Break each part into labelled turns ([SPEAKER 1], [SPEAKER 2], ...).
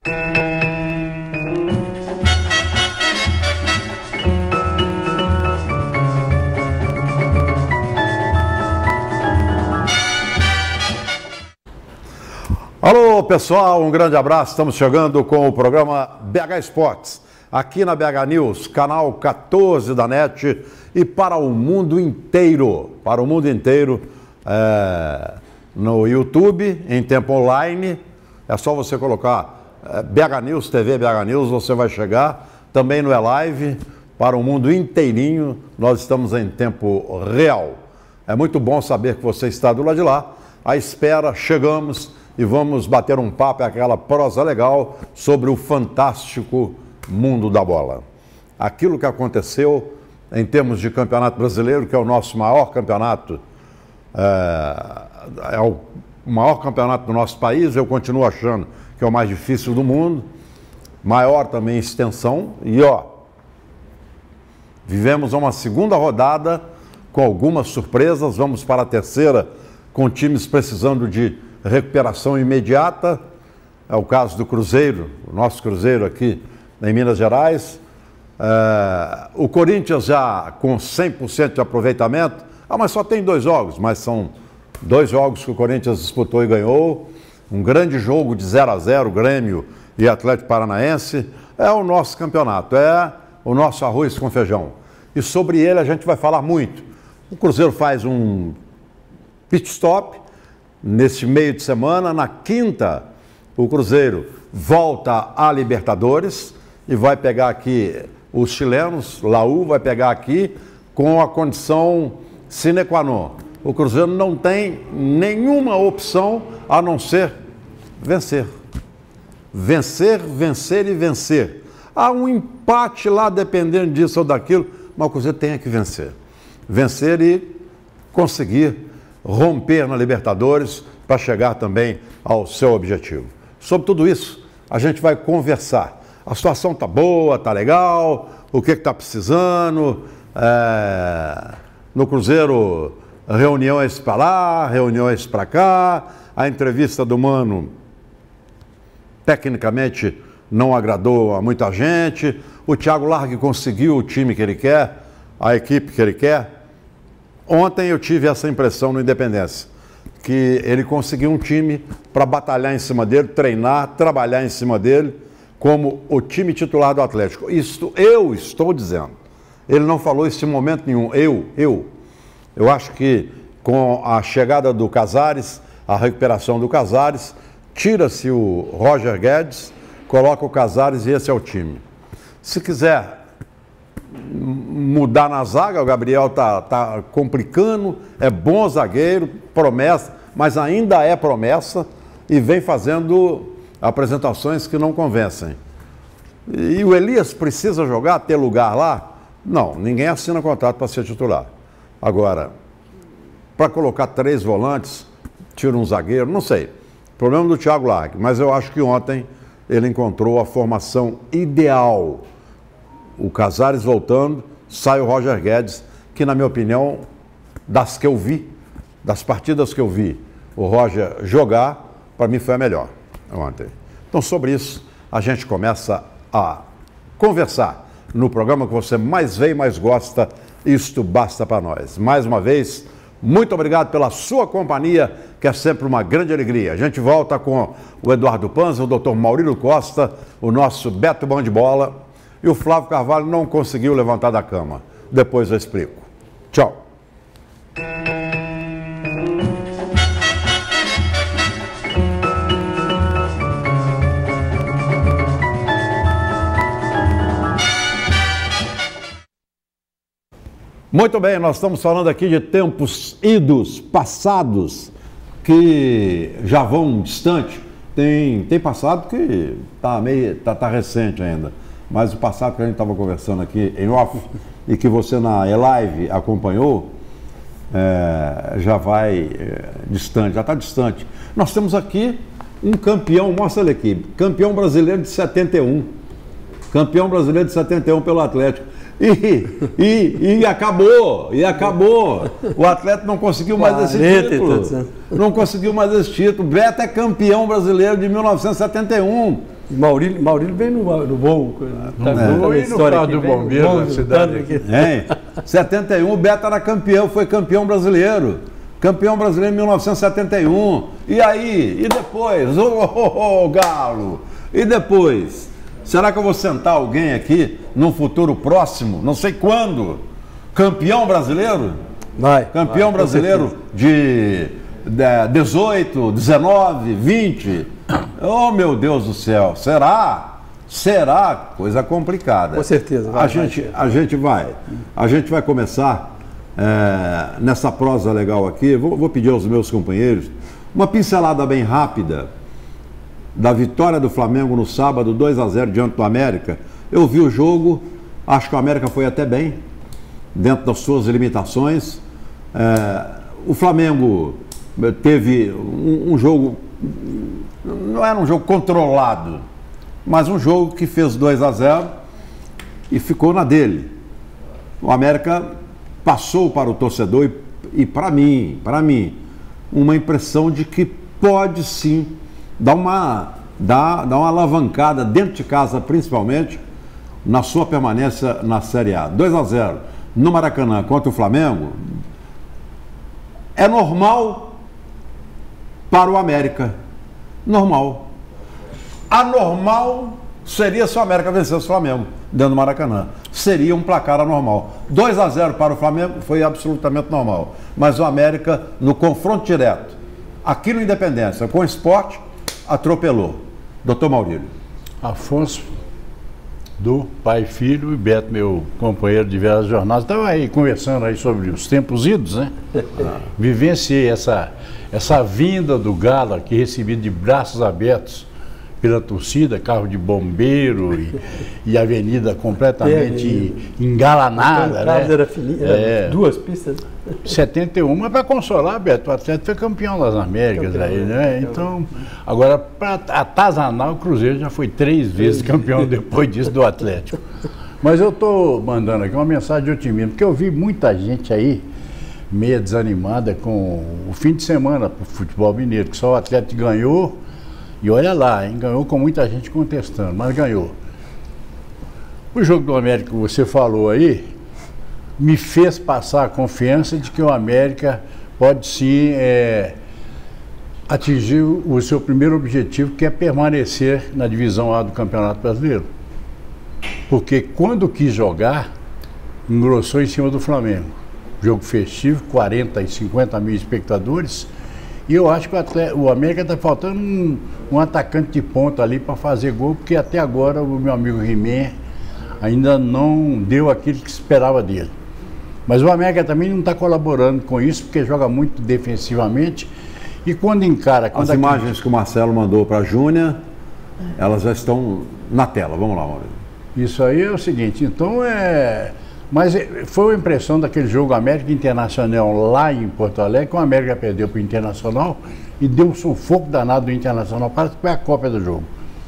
[SPEAKER 1] Alô pessoal, um grande abraço, estamos chegando com o programa BH Esportes, aqui na BH News, canal 14 da NET e para o mundo inteiro, no YouTube, em tempo online, é só você colocar BH News, TV BH News, você vai chegar, também no E-Live, para o mundo inteirinho, nós estamos em tempo real. É muito bom saber que você está do lado de lá, à espera, chegamos e vamos bater um papo, aquela prosa legal sobre o fantástico mundo da bola. Aquilo que aconteceu em termos de campeonato brasileiro, que é o nosso maior campeonato, é o maior campeonato do nosso país, eu continuo achando que é o mais difícil do mundo, maior também em extensão, e vivemos uma segunda rodada com algumas surpresas, vamos para a terceira com times precisando de recuperação imediata, é o caso do Cruzeiro, o nosso Cruzeiro aqui em Minas Gerais, o Corinthians já com 100% de aproveitamento, mas só tem 2 jogos, mas são 2 jogos que o Corinthians disputou e ganhou, um grande jogo de 0-0, Grêmio e Atlético Paranaense, é o nosso campeonato, é o nosso arroz com feijão, e sobre ele a gente vai falar muito. O Cruzeiro faz um pit stop, nesse meio de semana, na quinta, o Cruzeiro volta à Libertadores e vai pegar aqui os chilenos, Laú vai pegar aqui com a condição sine qua non. O Cruzeiro não tem nenhuma opção a não ser vencer. Vencer, vencer e vencer. Há um empate lá dependendo disso ou daquilo, mas o Cruzeiro tem que vencer. Vencer e conseguir romper na Libertadores para chegar também ao seu objetivo. Sobre tudo isso, a gente vai conversar. A situação está boa, está legal, o que está precisando. No Cruzeiro, reuniões para lá, reuniões para cá. A entrevista do Mano, tecnicamente, não agradou a muita gente. O Thiago Largue conseguiu o time que ele quer, a equipe que ele quer. Ontem eu tive essa impressão no Independência, que ele conseguiu um time para batalhar em cima dele, treinar, trabalhar em cima dele, como o time titular do Atlético. Isto eu estou dizendo. Ele não falou isso em momento nenhum. Eu acho que com a chegada do Casares, a recuperação do Casares, tira-se o Roger Guedes, coloca o Casares e esse é o time. Se quiser mudar na zaga, o Gabriel tá complicando, é bom zagueiro, promessa, mas ainda é promessa e vem fazendo apresentações que não convencem. E o Elias precisa jogar, ter lugar lá? Não, ninguém assina contrato para ser titular. Agora, para colocar 3 volantes, tira um zagueiro, não sei. Problema do Thiago Largue, mas eu acho que ontem ele encontrou a formação ideal. O Casares voltando, sai o Roger Guedes, que na minha opinião, das que eu vi, das partidas que eu vi o Roger jogar, para mim foi a melhor ontem. Então sobre isso, a gente começa a conversar no programa que você mais vê e mais gosta, Isto Basta Para Nós. Mais uma vez, muito obrigado pela sua companhia, que é sempre uma grande alegria. A gente volta com o Eduardo Panza, o Dr. Maurílio Costa, o nosso Beto Bom de Bola, e o Flávio Carvalho não conseguiu levantar da cama. Depois eu explico. Tchau. Muito bem, nós estamos falando aqui de tempos idos, passados, que já vão distante. Tem passado que tá recente ainda, mas o passado que a gente estava conversando aqui em off e que você na E-Live acompanhou, já vai distante, já está distante. Nós temos aqui um campeão, mostra ele aqui, campeão brasileiro de 71. Campeão brasileiro de 71 pelo Atlético. E acabou. O Atlético não conseguiu mais esse título. Não conseguiu mais esse título. Beto é campeão brasileiro de 1971.
[SPEAKER 2] Maurílio vem no voo.
[SPEAKER 3] No carro do bombeiro na cidade aqui.
[SPEAKER 1] 71 o Beto era campeão, foi campeão brasileiro. Campeão brasileiro em 1971. E aí? E depois? Galo! E depois? Será que eu vou sentar alguém aqui num futuro próximo? Não sei quando. Campeão brasileiro? Campeão brasileiro de 18, 19, 20. Oh, meu Deus do céu. Será? Coisa complicada.
[SPEAKER 2] Com certeza.
[SPEAKER 1] A gente vai começar nessa prosa legal aqui. Vou pedir aos meus companheiros uma pincelada bem rápida da vitória do Flamengo no sábado, 2-0 diante do América. Eu vi o jogo, acho que o América foi até bem, dentro das suas limitações. O Flamengo teve um jogo, não era um jogo controlado, mas um jogo que fez 2-0 e ficou na dele. O América passou para o torcedor e para mim, uma impressão de que pode sim dar uma alavancada dentro de casa, principalmente, na sua permanência na Série A. 2-0 no Maracanã contra o Flamengo é normal para o América. Normal. Anormal seria se o América vencesse o Flamengo dentro do Maracanã. Seria um placar anormal. 2-0 para o Flamengo foi absolutamente normal. Mas o América, no confronto direto, aqui no Independência, com o Sport, atropelou. Doutor Maurílio.
[SPEAKER 3] Afonso, do pai e filho, e Beto, meu companheiro de diversas jornadas, estava aí conversando aí sobre os tempos idos, né? Vivenciei essa vinda do Galo aqui, recebido de braços abertos pela torcida, carro de bombeiro e avenida completamente engalanada, né?
[SPEAKER 2] Era duas pistas.
[SPEAKER 3] 71, mas para consolar, Beto, o Atlético foi campeão das Américas aí, né? Então, agora, para atazanar, o Cruzeiro já foi 3 vezes campeão depois disso do Atlético. Mas eu estou mandando aqui uma mensagem de otimismo, porque eu vi muita gente aí meio desanimada com o fim de semana para o futebol mineiro, que só o Atlético ganhou, e olha lá, hein, ganhou com muita gente contestando, mas ganhou. O jogo do América que você falou aí, me fez passar a confiança de que o América pode sim atingir o seu primeiro objetivo, que é permanecer na divisão A do Campeonato Brasileiro. Porque quando quis jogar, engrossou em cima do Flamengo. Jogo festivo, 40 e 50 mil espectadores, e eu acho que o América está faltando um atacante de ponta ali para fazer gol, porque até agora o meu amigo Rimé ainda não deu aquilo que se esperava dele. Mas o América também não está colaborando com isso, porque joga muito defensivamente. E quando encara...
[SPEAKER 1] As imagens que o Marcelo mandou para a Júnia, elas já estão na tela. Vamos lá, Maurício.
[SPEAKER 3] Isso aí é o seguinte, então Mas foi uma impressão daquele jogo América Internacional lá em Porto Alegre, que o América perdeu para o Internacional e deu um sufoco danado do Internacional, parece que foi a cópia do jogo.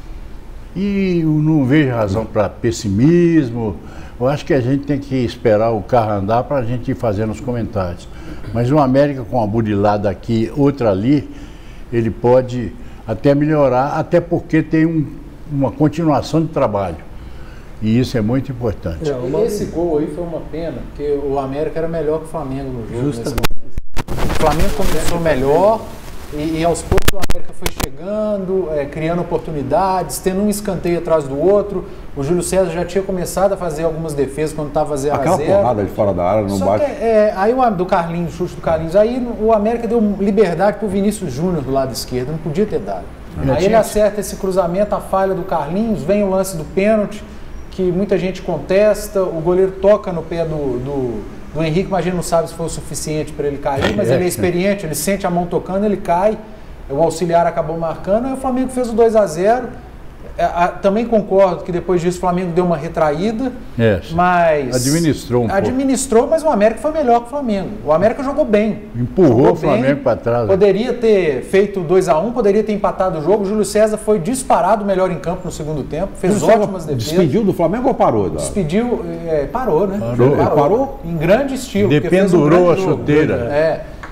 [SPEAKER 3] E eu não vejo razão para pessimismo. Eu acho que a gente tem que esperar o carro andar para a gente ir fazendo os comentários. Mas o América com uma burilada aqui, outra ali, ele pode até melhorar, até porque tem uma continuação de trabalho. E isso é muito importante.
[SPEAKER 4] Esse gol aí foi uma pena, porque o América era melhor que o Flamengo no jogo. O Flamengo começou melhor e aos poucos o América foi chegando, criando oportunidades, tendo um escanteio atrás do outro. O Júlio César já tinha começado a fazer algumas defesas quando estava 0-0.
[SPEAKER 1] Aquela porrada de fora da área não bate.
[SPEAKER 4] Aí do Carlinhos, chute do Carlinhos, aí o América deu liberdade para o Vinícius Júnior do lado esquerdo, não podia ter dado. Aí ele acerta esse cruzamento, a falha do Carlinhos, vem o lance do pênalti, que muita gente contesta, o goleiro toca no pé do Henrique, mas a gente não sabe se foi o suficiente para ele cair, mas ele é experiente, ele sente a mão tocando, ele cai, o auxiliar acabou marcando, aí o Flamengo fez o 2-0. Também concordo que depois disso o Flamengo deu uma retraída, mas...
[SPEAKER 3] Administrou um pouco.
[SPEAKER 4] Administrou, mas o América foi melhor que o Flamengo. O América jogou bem.
[SPEAKER 3] Empurrou o Flamengo para trás.
[SPEAKER 4] Poderia ter feito 2-1, poderia ter empatado o jogo. O Júlio César foi disparado melhor em campo no segundo tempo, fez ótimas defesas.
[SPEAKER 1] Despediu do Flamengo ou parou?
[SPEAKER 4] Despediu, parou, né?
[SPEAKER 3] Parou?
[SPEAKER 4] Em grande estilo.
[SPEAKER 3] Dependurou a chuteira.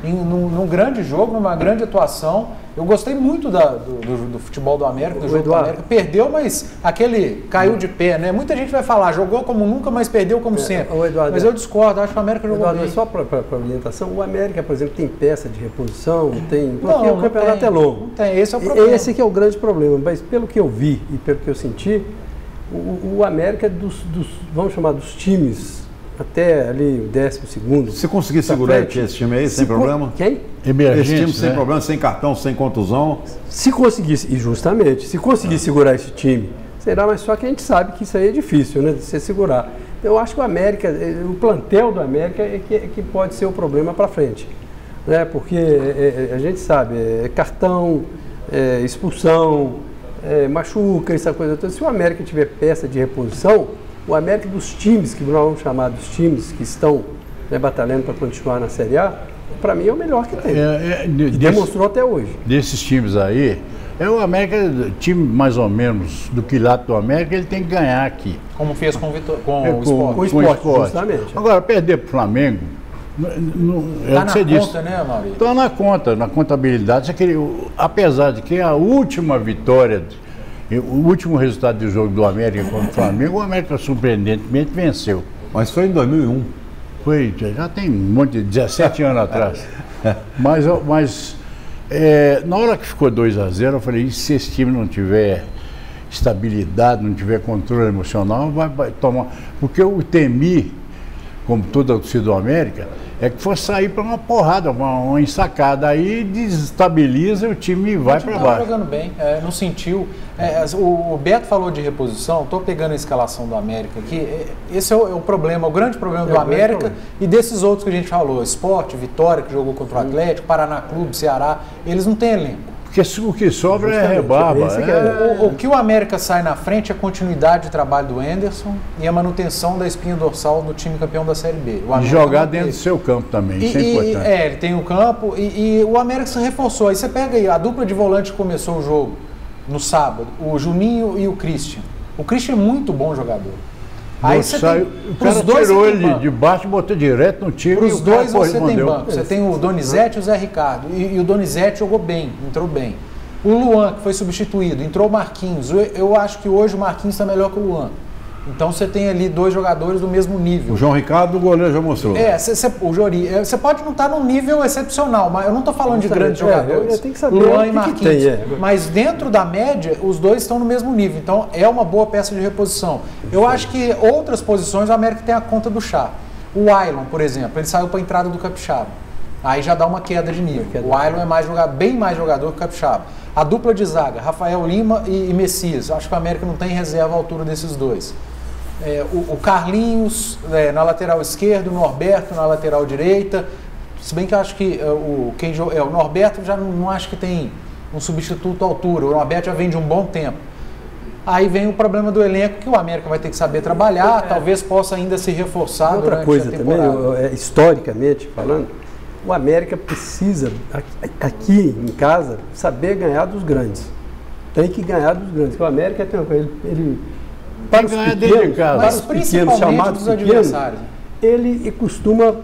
[SPEAKER 4] num grande jogo, numa grande atuação. Eu gostei muito do futebol do América, do jogo do América. Perdeu, mas aquele caiu de pé, né? Muita gente vai falar, jogou como nunca, mas perdeu como sempre.
[SPEAKER 2] Eduardo,
[SPEAKER 4] mas eu discordo, acho que o América jogou bem.
[SPEAKER 2] Só para orientação, o América, por exemplo, tem peça de reposição, tem... Porque o campeonato é longo.
[SPEAKER 4] Não tem, esse é o problema.
[SPEAKER 2] Esse que é o grande problema, mas pelo que eu vi e pelo que eu senti, o América vamos chamar dos times até ali o 12º.
[SPEAKER 1] Se conseguir segurar esse time aí, sem problema?
[SPEAKER 2] Quem?
[SPEAKER 1] Esse time sem problema, sem cartão, sem contusão.
[SPEAKER 2] Se conseguisse, e justamente, se conseguir segurar esse time, será, mas só que a gente sabe que isso aí é difícil, né, de você segurar. Então, eu acho que o plantel do América é que pode ser o problema para frente, né, porque a gente sabe, cartão, expulsão, machuca, essa coisa toda. Se o América tiver peça de reposição, o América dos times, que nós vamos chamar dos times que estão batalhando para continuar na Série A, para mim é o melhor que tem. E demonstrou até hoje.
[SPEAKER 3] Desses times aí, o América, time mais ou menos do quilate do América, ele tem que ganhar aqui.
[SPEAKER 4] Como fez com o Sport.
[SPEAKER 2] Com o Sport, justamente.
[SPEAKER 3] Agora, perder para o Flamengo,
[SPEAKER 4] está na conta, né, Maurício?
[SPEAKER 3] Está na conta, na contabilidade. Apesar de que a última vitória, o último resultado do jogo do América contra o Flamengo, o América surpreendentemente venceu.
[SPEAKER 1] Mas foi em 2001.
[SPEAKER 3] Foi, já tem um monte de 17 anos atrás. Mas na hora que ficou 2-0, eu falei, e se esse time não tiver estabilidade, não tiver controle emocional, vai tomar... Porque eu temi, como toda a torcida do América, é que fosse sair para uma porrada, uma ensacada. Aí desestabiliza o time e vai para baixo.
[SPEAKER 4] Jogando bem, não sentiu. O Beto falou de reposição, estou pegando a escalação do América aqui. Esse é o problema, o grande problema do América e desses outros que a gente falou. Sport, Vitória, que jogou contra o Atlético, Paraná Clube, Ceará, eles não têm elenco.
[SPEAKER 3] Porque o que sobra é rebarba.
[SPEAKER 4] O que o América sai na frente é a continuidade de trabalho do Anderson e a manutenção da espinha dorsal do time campeão da Série B.
[SPEAKER 3] E jogar dentro do seu campo também, isso é importante.
[SPEAKER 4] Ele tem o campo e o América se reforçou. Aí você pega aí, a dupla de volante que começou o jogo no sábado, o Juninho e o Christian. O Christian é muito bom jogador. Aí você
[SPEAKER 3] o cara tirou ele de baixo e botou direto no time.
[SPEAKER 4] Para os dois você tem banco. Você tem o Donizete e o Zé Ricardo. E o Donizete jogou bem, entrou bem. O Luan, que foi substituído, entrou o Marquinhos. Eu acho que hoje o Marquinhos está melhor que o Luan. Então você tem ali dois jogadores do mesmo nível.
[SPEAKER 1] O João Ricardo, o goleiro já mostrou.
[SPEAKER 4] O Jori, você pode não estar num nível excepcional, mas eu não estou falando de grandes jogadores.
[SPEAKER 2] Tem que saber
[SPEAKER 4] Luan e Marquinhos. Mas dentro da média, os dois estão no mesmo nível. Então é uma boa peça de reposição. Eu acho que outras posições, o América tem a conta do chá. O Ailon, por exemplo, ele saiu para a entrada do Capixaba. Aí já dá uma queda de nível. O Ailon é bem mais jogador que o Capixaba. A dupla de zaga, Rafael Lima e Messias. Acho que o América não tem reserva à altura desses dois. O Carlinhos na lateral esquerda, o Norberto na lateral direita. Se bem que eu acho que o Norberto já não acho que tem um substituto à altura. O Norberto já vem de um bom tempo. Aí vem o problema do elenco que o América vai ter que saber trabalhar, talvez possa ainda se reforçar
[SPEAKER 2] outra
[SPEAKER 4] durante
[SPEAKER 2] coisa
[SPEAKER 4] a temporada.
[SPEAKER 2] Também, historicamente falando, o América precisa, aqui em casa, saber ganhar dos grandes. Tem que ganhar dos grandes. O América tem ele para os pequenos,
[SPEAKER 4] mas principalmente chamados dos adversários.
[SPEAKER 2] Ele costuma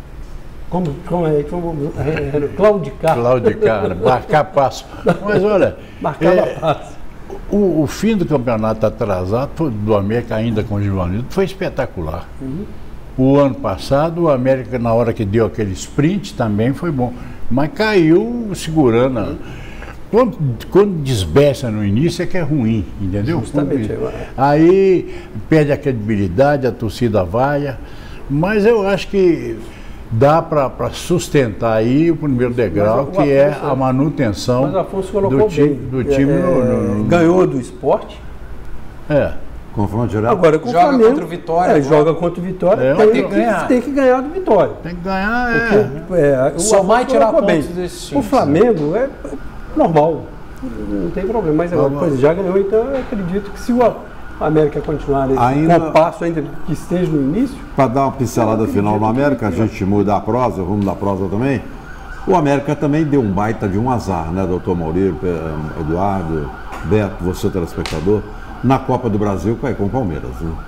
[SPEAKER 2] claudicar.
[SPEAKER 3] Marcar passo. Mas olha,
[SPEAKER 2] passo.
[SPEAKER 3] O fim do campeonato atrasado do América, ainda com o Givanildo, foi espetacular. O ano passado, o América, na hora que deu aquele sprint, também foi bom. Mas caiu segurando. Quando desbeça no início é que é ruim, entendeu?
[SPEAKER 2] Justamente.
[SPEAKER 3] Aí perde a credibilidade, a torcida vaia. Mas eu acho que dá para sustentar aí o primeiro degrau, que é a manutenção do time.
[SPEAKER 2] Ganhou do Sport.
[SPEAKER 1] Confronto direto.
[SPEAKER 2] Agora com o
[SPEAKER 4] Joga
[SPEAKER 2] Flamengo,
[SPEAKER 4] contra o Vitória.
[SPEAKER 2] Joga contra o Vitória. Tem que ganhar do Vitória.
[SPEAKER 3] Tem que ganhar,
[SPEAKER 4] somar e tirar pontos desse time.
[SPEAKER 2] O Flamengo é normal. Não tem problema. Mas agora, já ganhou, então eu acredito que se o América continuar nesse compasso ainda que esteja no início...
[SPEAKER 1] Para dar uma pincelada final no América, a gente muda a prosa, rumo da prosa também. O América também deu um baita de um azar, né, doutor Maurício, Eduardo, Beto, você telespectador, na Copa do Brasil com o Palmeiras. Né?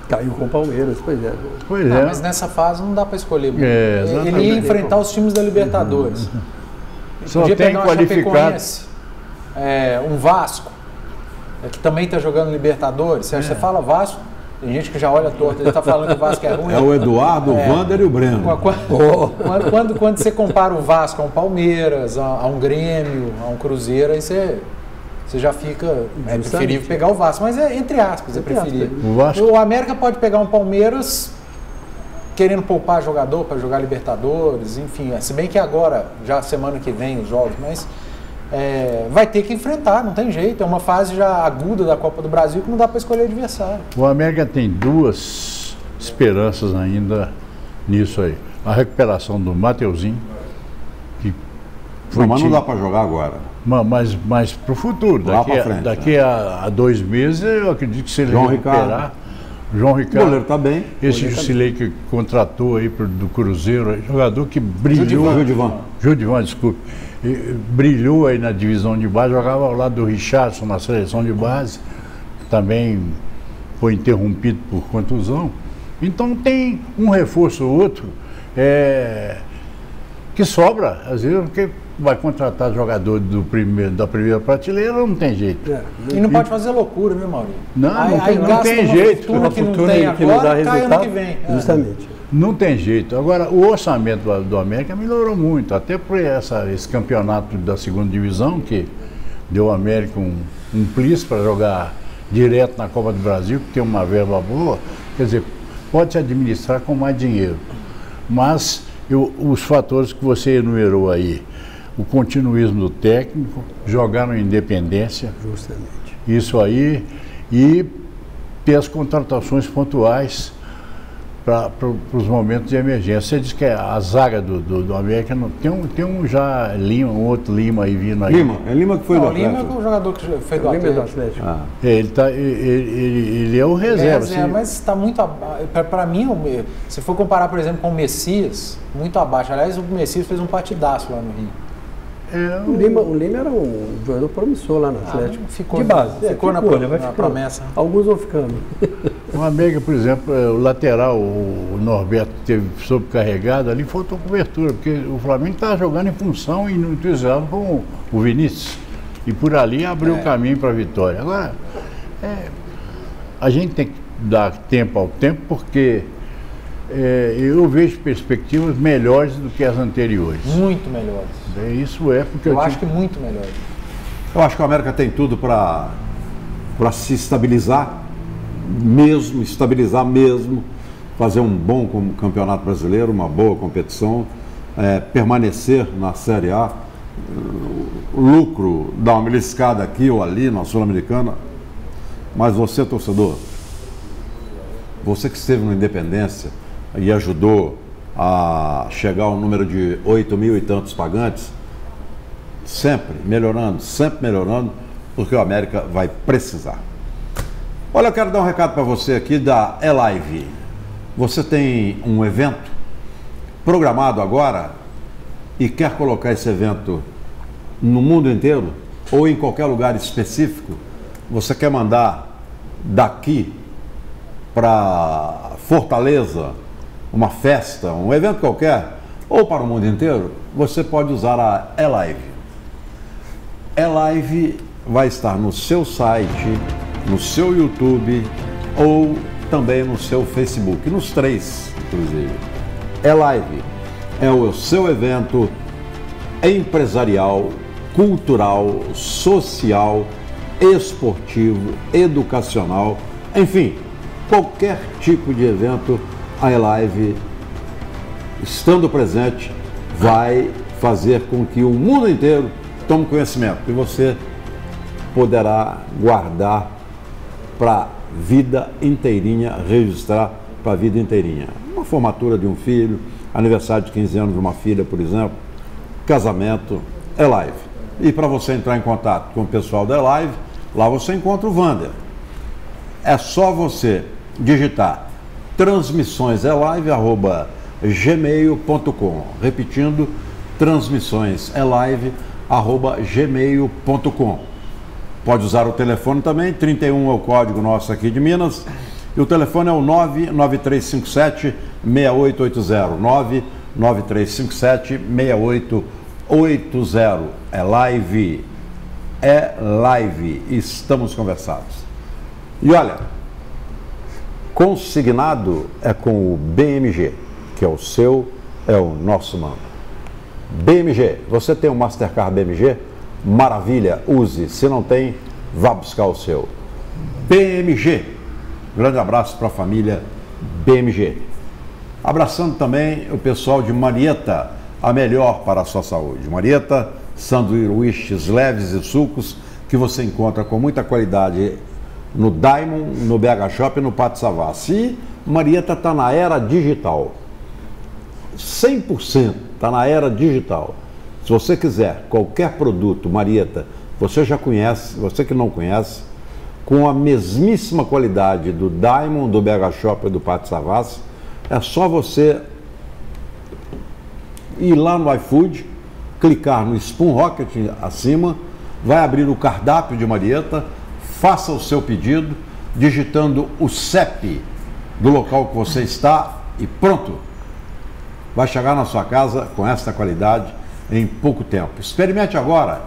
[SPEAKER 2] Caiu com o Palmeiras, pois é.
[SPEAKER 3] Pois é.
[SPEAKER 4] Mas nessa fase não dá para escolher muito.
[SPEAKER 3] Exatamente.
[SPEAKER 4] Ele ia enfrentar os times da Libertadores.
[SPEAKER 3] Só
[SPEAKER 4] Podia
[SPEAKER 3] tem
[SPEAKER 4] pegar um
[SPEAKER 3] qualificado.
[SPEAKER 4] Chapecoense, um Vasco, que também está jogando Libertadores. Você fala Vasco, tem gente que já olha torto, ele está falando que o Vasco é ruim.
[SPEAKER 1] É o Eduardo, o Wander e o Breno.
[SPEAKER 4] Quando você compara o Vasco a um Palmeiras, a um Grêmio, a um Cruzeiro, aí você já fica... É preferível pegar o Vasco, mas entre aspas, é preferível. O América pode pegar um Palmeiras querendo poupar jogador para jogar Libertadores, enfim. Se bem que agora, já semana que vem os jogos, mas vai ter que enfrentar, não tem jeito. É uma fase já aguda da Copa do Brasil que não dá para escolher adversário.
[SPEAKER 3] O América tem duas esperanças ainda nisso aí. A recuperação do Mateuzinho, que foi
[SPEAKER 1] mas não dá para jogar agora.
[SPEAKER 3] Mas para o futuro, daqui a 2 meses, eu acredito que se ele recuperar... João Ricardo.
[SPEAKER 1] O goleiro está bem.
[SPEAKER 3] Esse Jusilei que contratou aí do Cruzeiro, jogador que brilhou. Judivan, desculpe. Brilhou aí na divisão de base, jogava ao lado do Richardson na seleção de base. Também foi interrompido por contusão. Então tem um reforço ou outro que sobra, às vezes, porque vai contratar jogador da primeira prateleira, não tem jeito.
[SPEAKER 4] E não pode fazer loucura, viu, Maurinho?
[SPEAKER 3] Não tem jeito.
[SPEAKER 4] Uma fortuna que não tem agora, cai ano que vem.
[SPEAKER 2] Justamente.
[SPEAKER 3] Não tem jeito. Agora, o orçamento do América melhorou muito, até por esse campeonato da segunda divisão, que deu ao América um plis para jogar direto na Copa do Brasil, que tem uma verba boa. Quer dizer, pode se administrar com mais dinheiro. Mas os fatores que você enumerou aí, o continuismo do técnico, jogar na independência,
[SPEAKER 2] justamente,
[SPEAKER 3] isso aí, e ter as contratações pontuais para os momentos de emergência. Você diz que a zaga do América não, tem um já Lima, um outro Lima aí vindo aí.
[SPEAKER 1] Lima que foi do Atlético.
[SPEAKER 4] Lima é o jogador que foi do Atlético.
[SPEAKER 3] Ele é o reserva.
[SPEAKER 4] Mas está muito para mim, se for comparar, por exemplo, com o Messias, muito abaixo. Aliás, o Messias fez um partidaço lá no Rio.
[SPEAKER 2] O Lima era um jogador promissor lá no Atlético.
[SPEAKER 4] Ficou
[SPEAKER 2] de base.
[SPEAKER 4] Ficou na promessa.
[SPEAKER 2] Alguns vão ficando.
[SPEAKER 3] O América, por exemplo, o lateral, o Norberto, teve sobrecarregado, ali faltou cobertura, porque o Flamengo estava jogando em função e não utilizava com o Vinícius. E por ali abriu o caminho para a vitória. Agora, a gente tem que dar tempo ao tempo, porque eu vejo perspectivas melhores do que as anteriores.
[SPEAKER 4] Muito melhores.
[SPEAKER 3] Isso porque
[SPEAKER 4] eu acho que muito melhores.
[SPEAKER 1] Eu acho que o América tem tudo para se estabilizar mesmo, fazer um bom campeonato brasileiro, uma boa competição, permanecer na Série A, o lucro, dar uma beliscada aqui ou ali na Sul-Americana. Mas você, torcedor, você que esteve na Independência e ajudou a chegar ao número de 8 mil e tantos pagantes, sempre melhorando, porque o América vai precisar. Olha, eu quero dar um recado para você aqui da Elive. Você tem um evento programado agora e quer colocar esse evento no mundo inteiro ou em qualquer lugar específico? Você quer mandar daqui para Fortaleza uma festa, um evento qualquer, ou para o mundo inteiro? Você pode usar a Elive. Elive vai estar no seu site, no seu YouTube ou também no seu Facebook, nos 3, inclusive. Elive é o seu evento empresarial, cultural, social, esportivo, educacional, enfim, qualquer tipo de evento, a Elive, estando presente, vai fazer com que o mundo inteiro tome conhecimento e você poderá guardar para a vida inteirinha, registrar para a vida inteirinha. Uma formatura de um filho, aniversário de 15 anos de uma filha, por exemplo, casamento, Elive. E para você entrar em contato com o pessoal da Elive, lá você encontra o Wander. É só você digitar transmissõeselive@gmail.com. Repetindo, transmissõeselive@gmail.com. Pode usar o telefone também, 31 é o código nosso aqui de Minas, E o telefone é o 99357-6880. 99357-6880. É live. É live. Estamos conversados. E olha, consignado é com o BMG, que é o seu, é o nosso mano. BMG, você tem um Mastercard BMG? Maravilha, use. Se não tem, vá buscar o seu. BMG, grande abraço para a família BMG. Abraçando também o pessoal de Marieta, a melhor para a sua saúde. Marieta, sanduíches leves e sucos que você encontra com muita qualidade no Diamond, no BH Shop e no Pátio Savassi. E Marieta está na era digital. 100% está na era digital. Se você quiser qualquer produto Marieta, você já conhece, você que não conhece, com a mesmíssima qualidade do Diamond, do BH Shop e do Pátio Savassi, é só você ir lá no iFood, clicar no Spoon Rocket acima, vai abrir o cardápio de Marieta, faça o seu pedido, digitando o CEP do local que você está e pronto. Vai chegar na sua casa com esta qualidade em pouco tempo. Experimente agora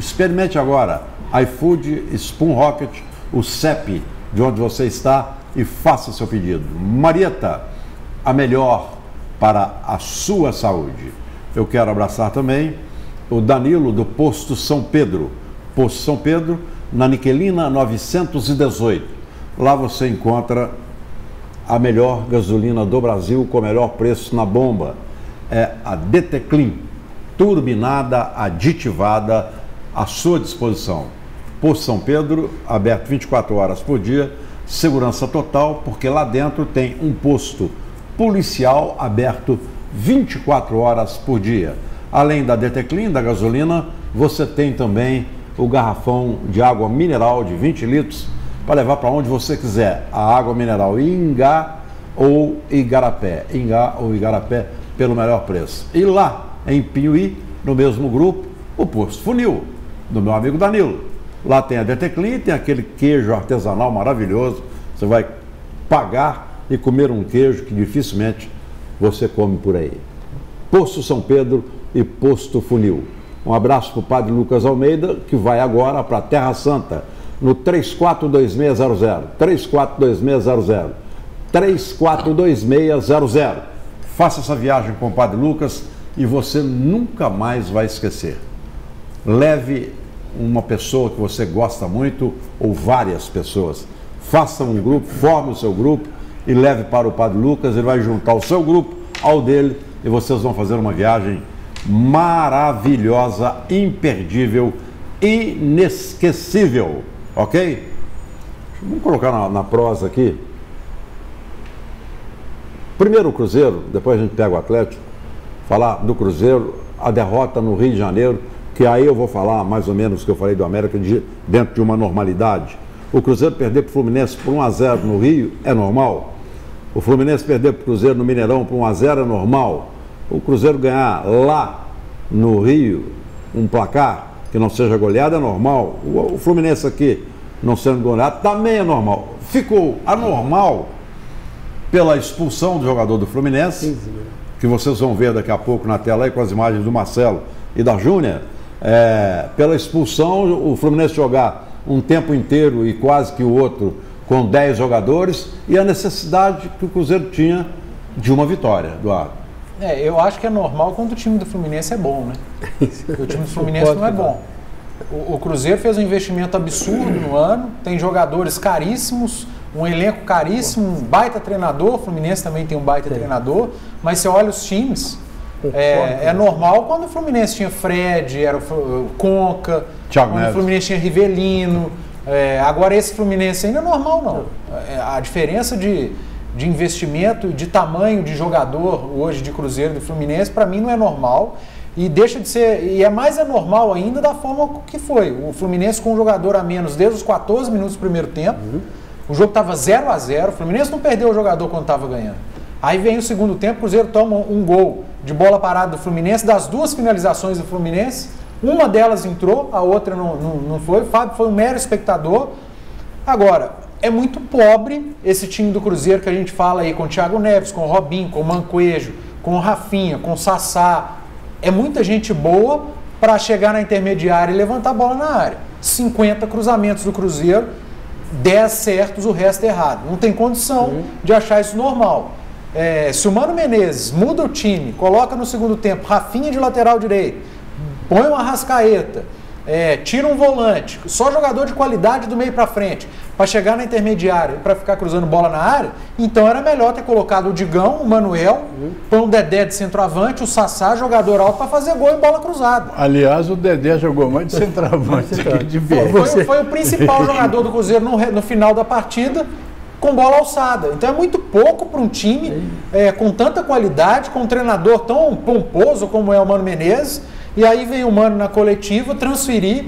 [SPEAKER 1] iFood, Spoon Rocket, o CEP de onde você está e faça o seu pedido. Marieta, a melhor para a sua saúde. Eu quero abraçar também o Danilo do Posto São Pedro. Posto São Pedro, na Niquelina 918. Lá você encontra a melhor gasolina do Brasil com o melhor preço na bomba. É a DT Clean, turbinada, aditivada, à sua disposição. Posto São Pedro, aberto 24 horas por dia, segurança total, porque lá dentro tem um posto policial aberto 24 horas por dia. Além da DT Clean, da gasolina, você tem também o garrafão de água mineral de 20 litros para levar para onde você quiser. A água mineral Ingá ou Igarapé. Ingá ou Igarapé pelo melhor preço. E lá em Pinhuí, no mesmo grupo, o Posto Funil, do meu amigo Danilo. Lá tem a DT Clean, tem aquele queijo artesanal maravilhoso. Você vai pagar e comer um queijo que dificilmente você come por aí. Posto São Pedro e Posto Funil. Um abraço para o Padre Lucas Almeida, que vai agora para a Terra Santa, no 342600. 342600. 342600. Faça essa viagem com o Padre Lucas e você nunca mais vai esquecer. Leve uma pessoa que você gosta muito ou várias pessoas. Faça um grupo, forme o seu grupo e leve para o Padre Lucas. Ele vai juntar o seu grupo ao dele e vocês vão fazer uma viagem maravilhosa, imperdível, inesquecível, ok? Vamos colocar na prosa aqui. Primeiro o Cruzeiro, depois a gente pega o Atlético, falar do Cruzeiro, a derrota no Rio de Janeiro, que aí eu vou falar mais ou menos o que eu falei do América dentro de uma normalidade. O Cruzeiro perder para o Fluminense por 1-0 no Rio é normal. O Fluminense perder para o Cruzeiro no Mineirão por 1-0 é normal. O Cruzeiro ganhar lá no Rio um placar que não seja goleado é normal. O Fluminense aqui não sendo goleado também é normal. Ficou anormal pela expulsão do jogador do Fluminense, que vocês vão ver daqui a pouco na tela aí com as imagens do Marcelo e da Júnior. Pela expulsão, o Fluminense jogar um tempo inteiro e quase que o outro com 10 jogadores e a necessidade que o Cruzeiro tinha de uma vitória, Eduardo.
[SPEAKER 4] Eu acho que é normal quando o time do Fluminense é bom, né? Porque o time do Fluminense não é bom. O Cruzeiro fez um investimento absurdo no ano, tem jogadores caríssimos, um elenco caríssimo, um baita treinador, o Fluminense também tem um baita treinador, mas você olha os times, é normal quando o Fluminense tinha Fred, era o Conca, quando o Fluminense tinha Rivelino, agora esse Fluminense ainda é normal não. A diferença de investimento e de tamanho de jogador hoje de Cruzeiro e do Fluminense, para mim não é normal. E deixa de ser, e é mais anormal ainda da forma que foi. O Fluminense com um jogador a menos desde os 14 minutos do primeiro tempo. O jogo estava 0-0. O Fluminense não perdeu o jogador quando estava ganhando. Aí vem o segundo tempo, o Cruzeiro toma um gol de bola parada do Fluminense. Das duas finalizações do Fluminense, uma delas entrou, a outra não foi. O Fábio foi um mero espectador. Agora, é muito pobre esse time do Cruzeiro que a gente fala aí com o Thiago Neves, com o Robinho, com o Mancoejo, com o Rafinha, com o Sassá. É muita gente boa para chegar na intermediária e levantar a bola na área. 50 cruzamentos do Cruzeiro, 10 certos, o resto errado. Não tem condição de achar isso normal. Se o Mano Menezes muda o time, coloca no segundo tempo Rafinha de lateral direito, põe uma Arrascaeta, tira um volante, só jogador de qualidade do meio para frente, para chegar na intermediária e para ficar cruzando bola na área, então era melhor ter colocado o Digão, o Manuel, põe o Dedé de centroavante, o Sassá, jogador alto, para fazer gol em bola cruzada.
[SPEAKER 3] Aliás, o Dedé jogou mais de centroavante que de ver.
[SPEAKER 4] Foi o principal jogador do Cruzeiro no final da partida, com bola alçada. Então é muito pouco para um time com tanta qualidade, com um treinador tão pomposo como é o Mano Menezes, e aí vem o Mano na coletiva transferir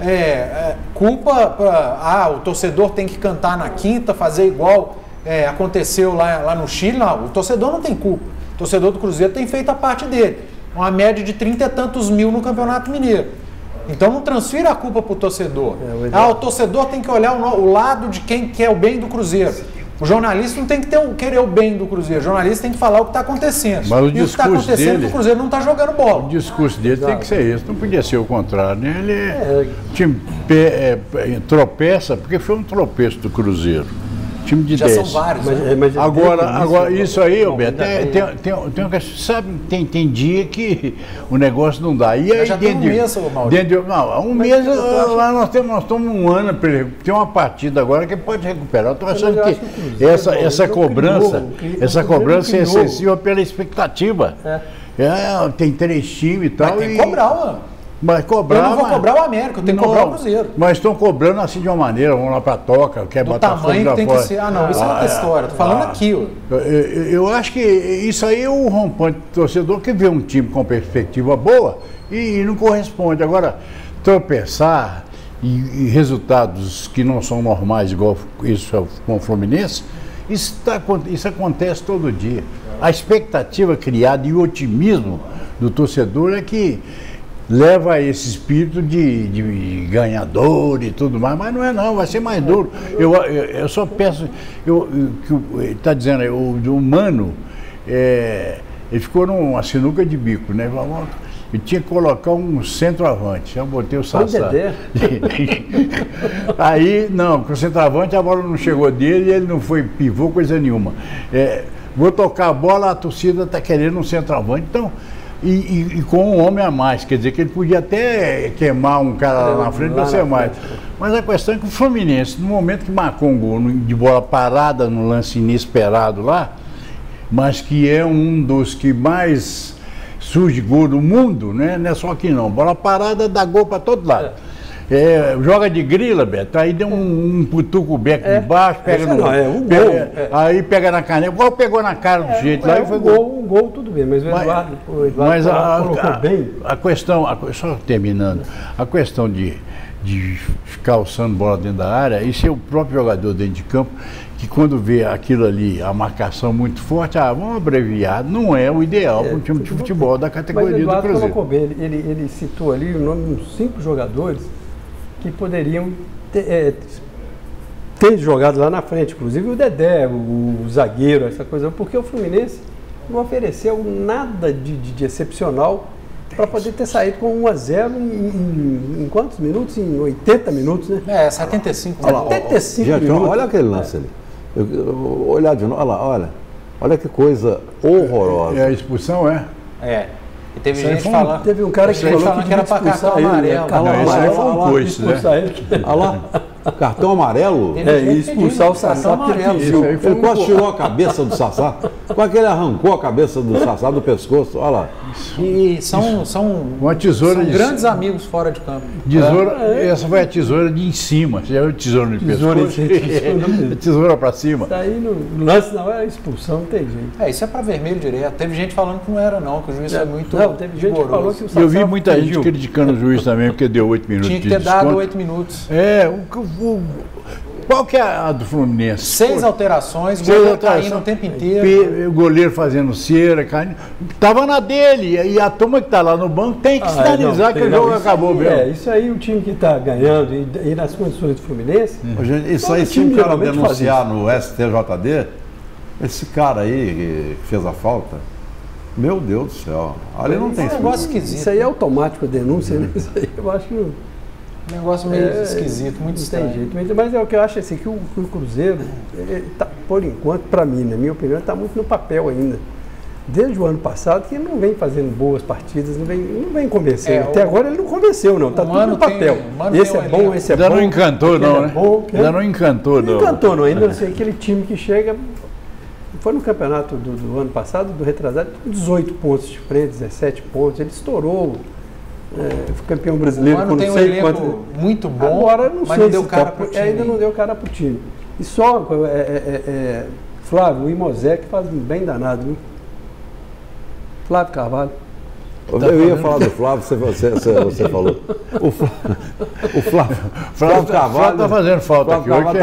[SPEAKER 4] culpa para o torcedor tem que cantar na quinta, fazer igual aconteceu lá no Chile. Não, o torcedor não tem culpa. O torcedor do Cruzeiro tem feito a parte dele. Uma média de 30 e tantos mil no Campeonato Mineiro. Então não transfira a culpa para o torcedor. O torcedor tem que olhar o lado de quem quer o bem do Cruzeiro. O jornalista não tem que querer o bem do Cruzeiro. O jornalista tem que falar o que está acontecendo.
[SPEAKER 3] Mas o
[SPEAKER 4] e o que está acontecendo é que o Cruzeiro não está jogando bola.
[SPEAKER 3] O discurso dele tem que ser esse. Não podia ser o contrário. Né? Ele time tropeça, porque foi um tropeço do Cruzeiro. Time de 10.
[SPEAKER 4] Já são vários.
[SPEAKER 3] Mas agora isso aí, Roberto, tem uma questão, sabe, tem dia que o negócio não dá. E aí,
[SPEAKER 4] já tem um mês, Maurício.
[SPEAKER 3] Um mês, lá nós estamos um ano, tem uma partida agora que pode recuperar. Eu estou achando que essa cobrança é excessiva pela expectativa. Tem 3 times e tal.
[SPEAKER 4] Mas tem que cobrar, mano.
[SPEAKER 3] Mas cobrar,
[SPEAKER 4] eu não vou cobrar o América, eu tenho que cobrar o Cruzeiro.
[SPEAKER 3] Mas estão cobrando assim de uma maneira, vamos lá para toca, quer botar fogo lá
[SPEAKER 4] tem
[SPEAKER 3] fora.
[SPEAKER 4] Que ser. Não, isso é outra história, estou falando aqui.
[SPEAKER 3] Eu acho que isso aí é o rompante do torcedor que vê um time com perspectiva boa e não corresponde. Agora, tropeçar e resultados que não são normais, igual isso com o Fluminense, isso acontece todo dia. A expectativa criada e o otimismo do torcedor é que leva a esse espírito de ganhador e tudo mais, mas não é não, vai ser mais duro. Eu só peço, ele está dizendo, o Mano, ele ficou numa sinuca de bico, né? Eu tinha que colocar um centroavante, eu botei o Sassá. Aí, não, com o centroavante a bola não chegou dele e ele não foi pivô, coisa nenhuma. Vou tocar a bola, a torcida está querendo um centroavante, então... E com um homem a mais, quer dizer que ele podia até queimar um cara lá na frente para ser mais. Mas a questão é que o Fluminense, no momento que marcou um gol de bola parada no lance inesperado lá, mas que é um dos que mais surge gol do mundo, né? Não é só aqui não, bola parada dá gol para todo lado. Joga de grila, Beto, aí deu um putuco o beco de baixo, pega no gol. Aí pega na canela, igual pegou na cara do jeito lá e foi gol.
[SPEAKER 2] Um gol, tudo bem, mas o Eduardo colocou bem.
[SPEAKER 3] A questão, só terminando, a questão de ficar alçando bola dentro da área, isso é o próprio jogador dentro de campo, que quando vê aquilo ali, a marcação muito forte, vamos abreviar, não é o ideal para um time de futebol da categoria do Cruzeiro.
[SPEAKER 2] Mas o Eduardo colocou bem, ele citou ali o nome de uns 5 jogadores que poderiam ter jogado lá na frente, inclusive o Dedé, o zagueiro, essa coisa, porque o Fluminense não ofereceu nada de excepcional para poder ter saído com 1-0 em quantos minutos? Em 80 minutos, né?
[SPEAKER 4] 75.
[SPEAKER 2] 75
[SPEAKER 1] gente,
[SPEAKER 2] minutos.
[SPEAKER 1] Olha aquele lance ali. Olhar de novo, olha que coisa horrorosa.
[SPEAKER 3] A expulsão
[SPEAKER 4] E teve gente falando.
[SPEAKER 2] Teve um cara que falou que
[SPEAKER 4] era para cartão amarelo.
[SPEAKER 3] Isso aí foi um coice, né?
[SPEAKER 1] Olha lá, cartão amarelo.
[SPEAKER 2] E expulsar o Sassá porque
[SPEAKER 1] ele quase tirou a cabeça do Sassá. Quase que ele arrancou a cabeça do Sassá do pescoço. Olha lá.
[SPEAKER 4] E são
[SPEAKER 3] uma tesoura
[SPEAKER 4] são grandes amigos fora de campo.
[SPEAKER 3] Essa foi a tesoura de em cima. Você já viu tesoura de pescoço? Tesoura para cima.
[SPEAKER 2] Tá aí no lance, não é expulsão, não tem jeito.
[SPEAKER 4] Isso é para vermelho direto. Teve gente falando que não era não, que o juiz foi muito
[SPEAKER 2] teve gente que falou que o Sassá
[SPEAKER 3] eu vi muita gente criticando o juiz também, porque deu 8 minutos
[SPEAKER 4] de desconto. Tinha que ter dado 8 minutos.
[SPEAKER 3] Qual que é a do Fluminense?
[SPEAKER 4] 6 alterações, o
[SPEAKER 3] Seis
[SPEAKER 4] goleiro
[SPEAKER 3] alterações.
[SPEAKER 4] caindo o tempo inteiro.
[SPEAKER 3] O goleiro fazendo cera, caindo. Tava na dele. E a turma que tá lá no banco tem que sinalizar que o jogo acabou mesmo.
[SPEAKER 2] Isso aí, o time que está ganhando e nas condições do Fluminense.
[SPEAKER 1] Gente, isso aí, se um cara denunciar no STJD, esse cara aí que fez a falta, meu Deus do céu, ali não tem
[SPEAKER 4] um negócio esquisito.
[SPEAKER 2] Isso aí é automático a denúncia, né? Isso aí eu acho que não.
[SPEAKER 4] Um negócio meio esquisito, muito estranho.
[SPEAKER 2] Tem jeito. Mas é o que eu acho assim, que o Cruzeiro, tá, por enquanto, para mim, na minha opinião, está muito no papel ainda. Desde o ano passado que ele não vem fazendo boas partidas, não vem convencendo. Até agora ele não convenceu, não. Está tudo no papel. Esse é bom, esse é bom.
[SPEAKER 3] Ainda não encantou, não, né? Ainda não encantou, não.
[SPEAKER 2] Não encantou, não. Ainda sei aquele time que chega. Foi no campeonato do ano passado, do retrasado, 18 pontos de frente, 17 pontos. Ele estourou. Foi campeão brasileiro
[SPEAKER 4] por não sei quanto. Muito bom,
[SPEAKER 2] agora não
[SPEAKER 4] mas
[SPEAKER 2] sei
[SPEAKER 4] não deu cara pro time.
[SPEAKER 2] Ainda não deu cara pro time. E só, Flávio, o Imosec faz um bem danado, viu? Flávio Carvalho.
[SPEAKER 1] Eu ia falar do Flávio, você falou. O Flávio Carvalho
[SPEAKER 3] está fazendo falta aqui hoje.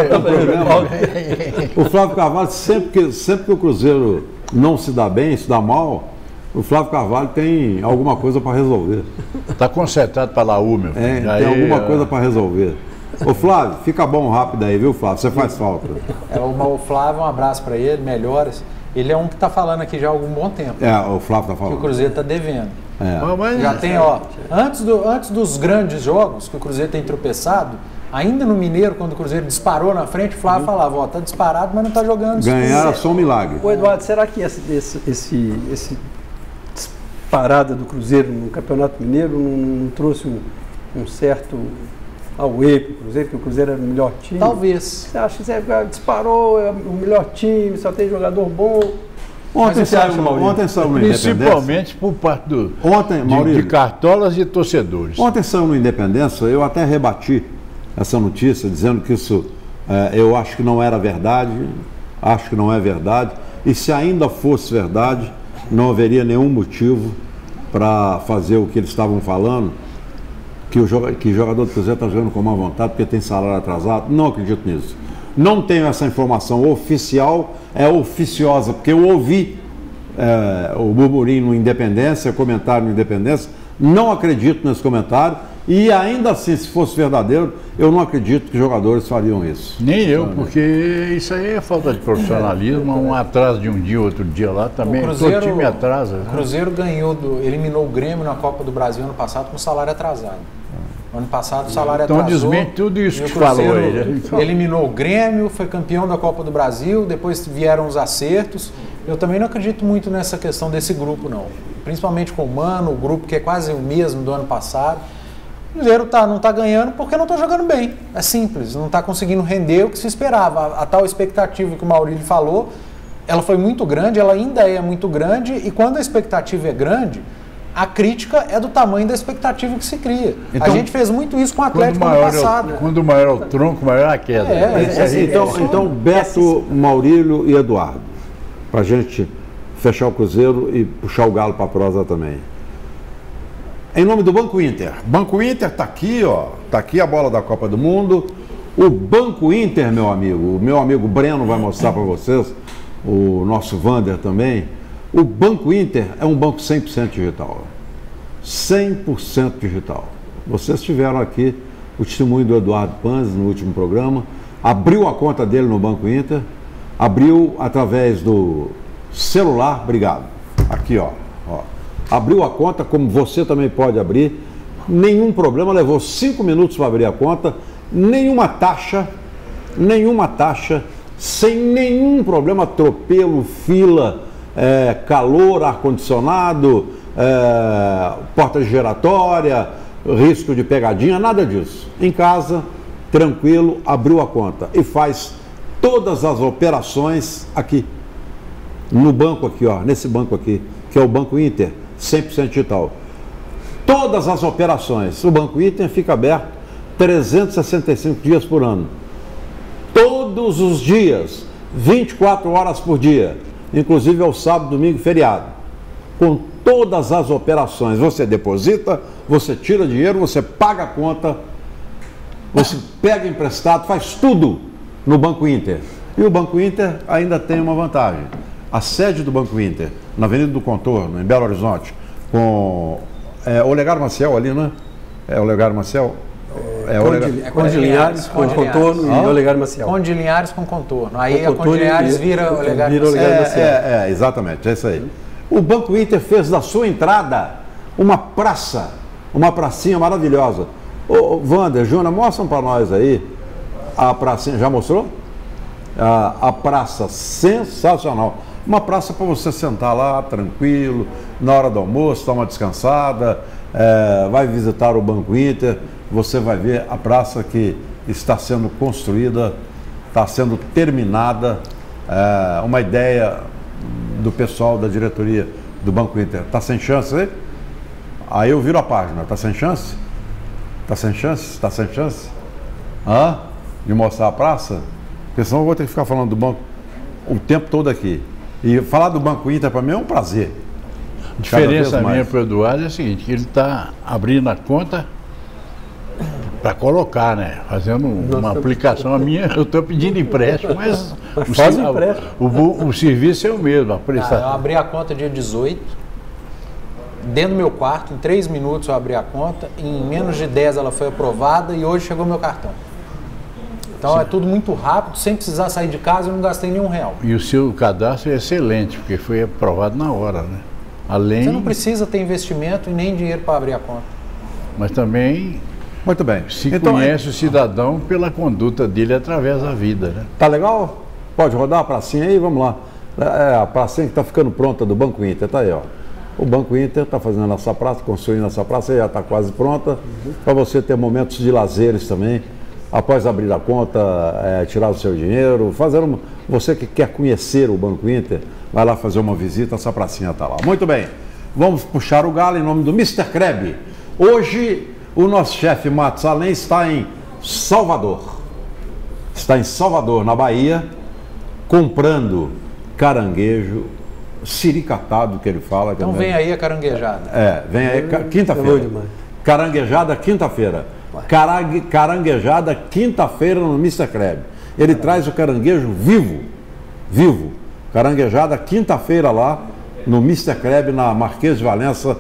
[SPEAKER 1] O Flávio Carvalho, sempre que o Cruzeiro não se dá bem, se dá mal, o Flávio Carvalho tem alguma coisa para resolver.
[SPEAKER 3] Está concentrado para Laú, meu filho.
[SPEAKER 1] Tem alguma coisa para resolver. Ô Flávio, fica bom rápido aí, viu, Flávio? Você faz falta.
[SPEAKER 4] O Flávio, um abraço para ele, melhoras. Ele é um que está falando aqui já há algum bom tempo.
[SPEAKER 1] O Flávio está falando.
[SPEAKER 4] Que o Cruzeiro está devendo. Já tem, antes dos grandes jogos que o Cruzeiro tem tropeçado, ainda no Mineiro, quando o Cruzeiro disparou na frente, o Flávio falava, tá disparado, mas não está jogando.
[SPEAKER 1] Ganhar é só um milagre.
[SPEAKER 2] Ô Eduardo, será que esse disparada do Cruzeiro no Campeonato Mineiro não trouxe um certo auê para o Cruzeiro, que o Cruzeiro era o melhor time?
[SPEAKER 4] Talvez.
[SPEAKER 2] Você acha que você disparou, é o melhor time, só tem jogador bom?
[SPEAKER 1] Ontem saiu uma Independência.
[SPEAKER 3] Principalmente por parte de cartolas e torcedores.
[SPEAKER 1] Ontem saiu no Independência, eu até rebati essa notícia, dizendo que isso eu acho que não era verdade, acho que não é verdade, e se ainda fosse verdade, não haveria nenhum motivo para fazer o que eles estavam falando, que o jogador do Cruzeiro está jogando com má vontade porque tem salário atrasado. Não acredito nisso. Não tenho essa informação oficial, é oficiosa, porque eu ouvi o burburinho no Independência, comentário no Independência, não acredito nesse comentário, e ainda assim, se fosse verdadeiro, eu não acredito que jogadores fariam isso.
[SPEAKER 3] Nem eu, porque isso aí é falta de profissionalismo, um atraso de um dia, outro dia lá também, todo time atrasa.
[SPEAKER 4] O Cruzeiro eliminou o Grêmio na Copa do Brasil ano passado com salário atrasado. Ano passado o salário atrasou.
[SPEAKER 3] Então desmente tudo isso que falou aí.
[SPEAKER 4] Eliminou o Grêmio, foi campeão da Copa do Brasil, depois vieram os acertos. Eu também não acredito muito nessa questão desse grupo, não. Principalmente com o Mano, o grupo que é quase o mesmo do ano passado. O Cruzeiro não está ganhando porque não está jogando bem. É simples, não está conseguindo render o que se esperava. A tal expectativa que o Maurílio falou, ela foi muito grande, ela ainda é muito grande, e quando a expectativa é grande, a crítica é do tamanho da expectativa que se cria. Então, a gente fez muito isso com o Atlético ano passado.
[SPEAKER 3] Quando maior é o tronco, maior é a queda.
[SPEAKER 1] Então, Beto, Maurílio e Eduardo, para a gente fechar o Cruzeiro e puxar o galo para a prosa também. Em nome do Banco Inter. Banco Inter está aqui, ó. Está aqui a bola da Copa do Mundo. O Banco Inter, meu amigo, o meu amigo Breno vai mostrar para vocês, o nosso Vander também. O Banco Inter é um banco 100% digital. 100% digital. Vocês tiveram aqui o testemunho do Eduardo Panzi no último programa. Abriu a conta dele no Banco Inter. Abriu através do celular. Obrigado. Aqui, ó. Abriu a conta, como você também pode abrir. Nenhum problema. Levou 5 minutos para abrir a conta. Nenhuma taxa. Sem nenhum problema. Atropelo, fila, calor, ar-condicionado, porta giratória, risco de pegadinha, nada disso. Em casa, tranquilo, abriu a conta e faz todas as operações aqui, no banco aqui, ó, nesse banco aqui, que é o Banco Inter, 100% digital. Todas as operações, o Banco Inter fica aberto 365 dias por ano. Todos os dias, 24 horas por dia. Inclusive ao sábado, domingo e feriado. Com todas as operações, você deposita, você tira dinheiro, você paga a conta, você pega emprestado, faz tudo no Banco Inter. E o Banco Inter ainda tem uma vantagem. A sede do Banco Inter, na Avenida do Contorno, em Belo Horizonte, com Olegário Maciel ali, né? É Olegário Maciel?
[SPEAKER 2] Conde Linhares com contorno e Olegário Maciel.
[SPEAKER 4] Conde Linhares com contorno. Aí a Conde Linhares vira Olegário
[SPEAKER 1] Maciel. Exatamente, é isso aí. O Banco Inter fez da sua entrada uma praça, uma pracinha maravilhosa. Ô, Wander, Júnior, mostram para nós aí a pracinha. Já mostrou? A praça sensacional. Uma praça para você sentar lá, tranquilo, na hora do almoço, dar uma descansada, vai visitar o Banco Inter, você vai ver a praça que está sendo construída, está sendo terminada, uma ideia do pessoal da diretoria do Banco Inter. Está sem chance aí? Aí eu viro a página, está sem chance? Está sem chance? Está sem chance? De mostrar a praça? Porque senão eu vou ter que ficar falando do banco o tempo todo aqui. E falar do Banco Inter para mim é um prazer.
[SPEAKER 3] A diferença minha para o Eduardo é a seguinte, que ele está abrindo a conta para colocar, né? Fazendo uma aplicação. A minha, eu estou pedindo empréstimo, mas
[SPEAKER 2] faz o empréstimo.
[SPEAKER 3] O serviço é o mesmo.
[SPEAKER 4] Eu abri a conta dia 18, dentro do meu quarto, em 3 minutos eu abri a conta, em menos de 10 ela foi aprovada e hoje chegou meu cartão. Então é tudo muito rápido, sem precisar sair de casa, eu não gastei nenhum real.
[SPEAKER 3] E o seu cadastro é excelente, porque foi aprovado na hora, né? Além...
[SPEAKER 4] Você não precisa ter investimento e nem dinheiro para abrir a conta.
[SPEAKER 3] Mas também
[SPEAKER 1] muito bem.
[SPEAKER 3] Se conhece o cidadão pela conduta dele através da vida, né?
[SPEAKER 1] Tá legal? Pode rodar a pracinha aí? Vamos lá. A pracinha que está ficando pronta do Banco Inter, tá aí, ó. O Banco Inter está fazendo essa praça, construindo essa praça, já está quase pronta, para você ter momentos de lazeres também. Após abrir a conta, tirar o seu dinheiro, você que quer conhecer o Banco Inter, vai lá fazer uma visita, essa pracinha está lá. Muito bem, vamos puxar o galo em nome do Mr. Kreb. Hoje, o nosso chefe Matos Além está em Salvador. Está em Salvador, na Bahia, comprando caranguejo, siricatado, que ele fala.
[SPEAKER 4] Então vem aí a caranguejada.
[SPEAKER 1] Vem aí, quinta-feira. Caranguejada, quinta-feira. Caranguejada quinta-feira no Mr. Kreb. Ele traz o caranguejo vivo. Caranguejada quinta-feira lá no Mr. Kreb, na Marquês de Valença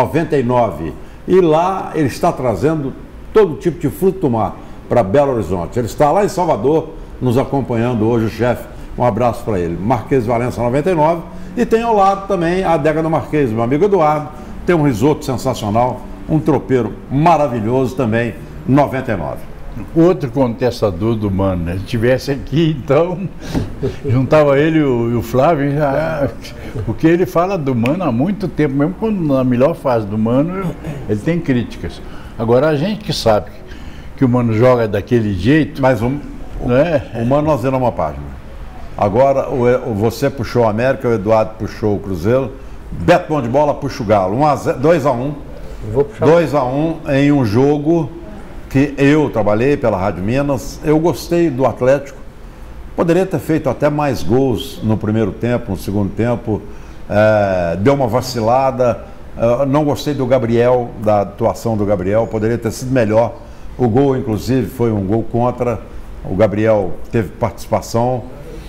[SPEAKER 1] 99. E lá ele está trazendo todo tipo de fruto do mar para Belo Horizonte. Ele está lá em Salvador nos acompanhando hoje, o chefe. Um abraço para ele. Marquês de Valença 99. E tem ao lado também a adega do Marquês, meu amigo Eduardo. Tem um risoto sensacional. Um tropeiro maravilhoso também, 99.
[SPEAKER 3] Outro contestador do Mano, né? Se estivesse aqui, então, juntava ele e o Flávio, porque ele fala do Mano há muito tempo, mesmo quando na melhor fase do Mano, ele tem críticas. Agora, a gente que sabe que o Mano joga daquele jeito...
[SPEAKER 1] Mas o Mano nós vemos uma página. Agora, você puxou o América, o Eduardo puxou o Cruzeiro, Beto Bom de Bola puxa o Galo, 2-1. 2-1 em um jogo que eu trabalhei pela Rádio Minas. Eu gostei do Atlético. Poderia ter feito até mais gols no primeiro tempo, no segundo tempo. Deu uma vacilada. Não gostei do Gabriel, da atuação do Gabriel. Poderia ter sido melhor. O gol, inclusive, foi um gol contra. O Gabriel teve participação.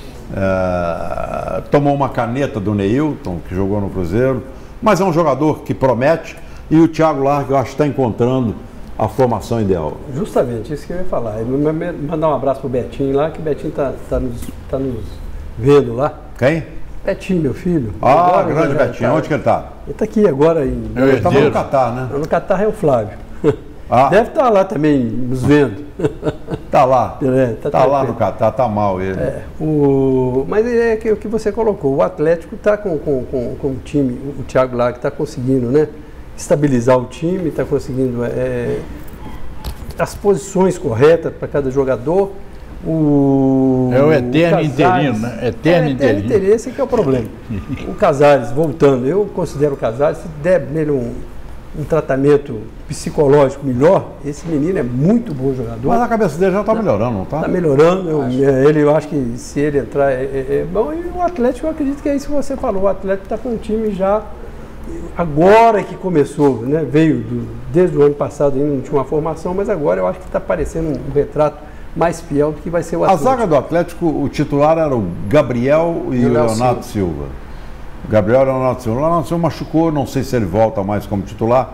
[SPEAKER 1] Tomou uma caneta do Neilton, que jogou no Cruzeiro. Mas é um jogador que promete. E o Thiago Largue, eu acho que está encontrando a formação ideal.
[SPEAKER 2] Justamente, isso que eu ia falar. Mandar um abraço para o Betinho lá, que o Betinho está nos vendo lá.
[SPEAKER 1] Quem?
[SPEAKER 2] Betinho, meu filho.
[SPEAKER 1] Grande Betinho. Onde que ele está?
[SPEAKER 2] Ele está aqui agora.
[SPEAKER 1] Ele estava no Catar, né?
[SPEAKER 2] No Catar é o Flávio. Deve estar lá também, nos vendo.
[SPEAKER 1] Está lá.
[SPEAKER 2] Tá
[SPEAKER 1] lá no Catar, está mal ele.
[SPEAKER 2] Mas é o que você colocou. O Atlético está com o time, o Thiago Largue está conseguindo, né? Estabilizar o time, está conseguindo as posições corretas para cada jogador.
[SPEAKER 3] É o eterno interino, né? Eterno interino.
[SPEAKER 2] Esse que é o problema. O Casares, voltando, eu considero o Casares, se der nele um tratamento psicológico melhor, esse menino é muito bom jogador.
[SPEAKER 1] Mas a cabeça dele já está melhorando, não está?
[SPEAKER 2] Está melhorando. Eu acho que se ele entrar é bom. E o Atlético, eu acredito que é isso que você falou. O Atlético está com um time já... Agora que começou, né? Veio desde o ano passado, ainda não tinha uma formação, mas agora eu acho que está parecendo um retrato mais fiel do que vai ser o
[SPEAKER 1] A
[SPEAKER 2] Atlético.
[SPEAKER 1] zaga do Atlético, o titular era o Gabriel e o Leonardo Silva. Gabriel e o Leonardo Silva. O Leonardo Silva machucou, não sei se ele volta mais como titular.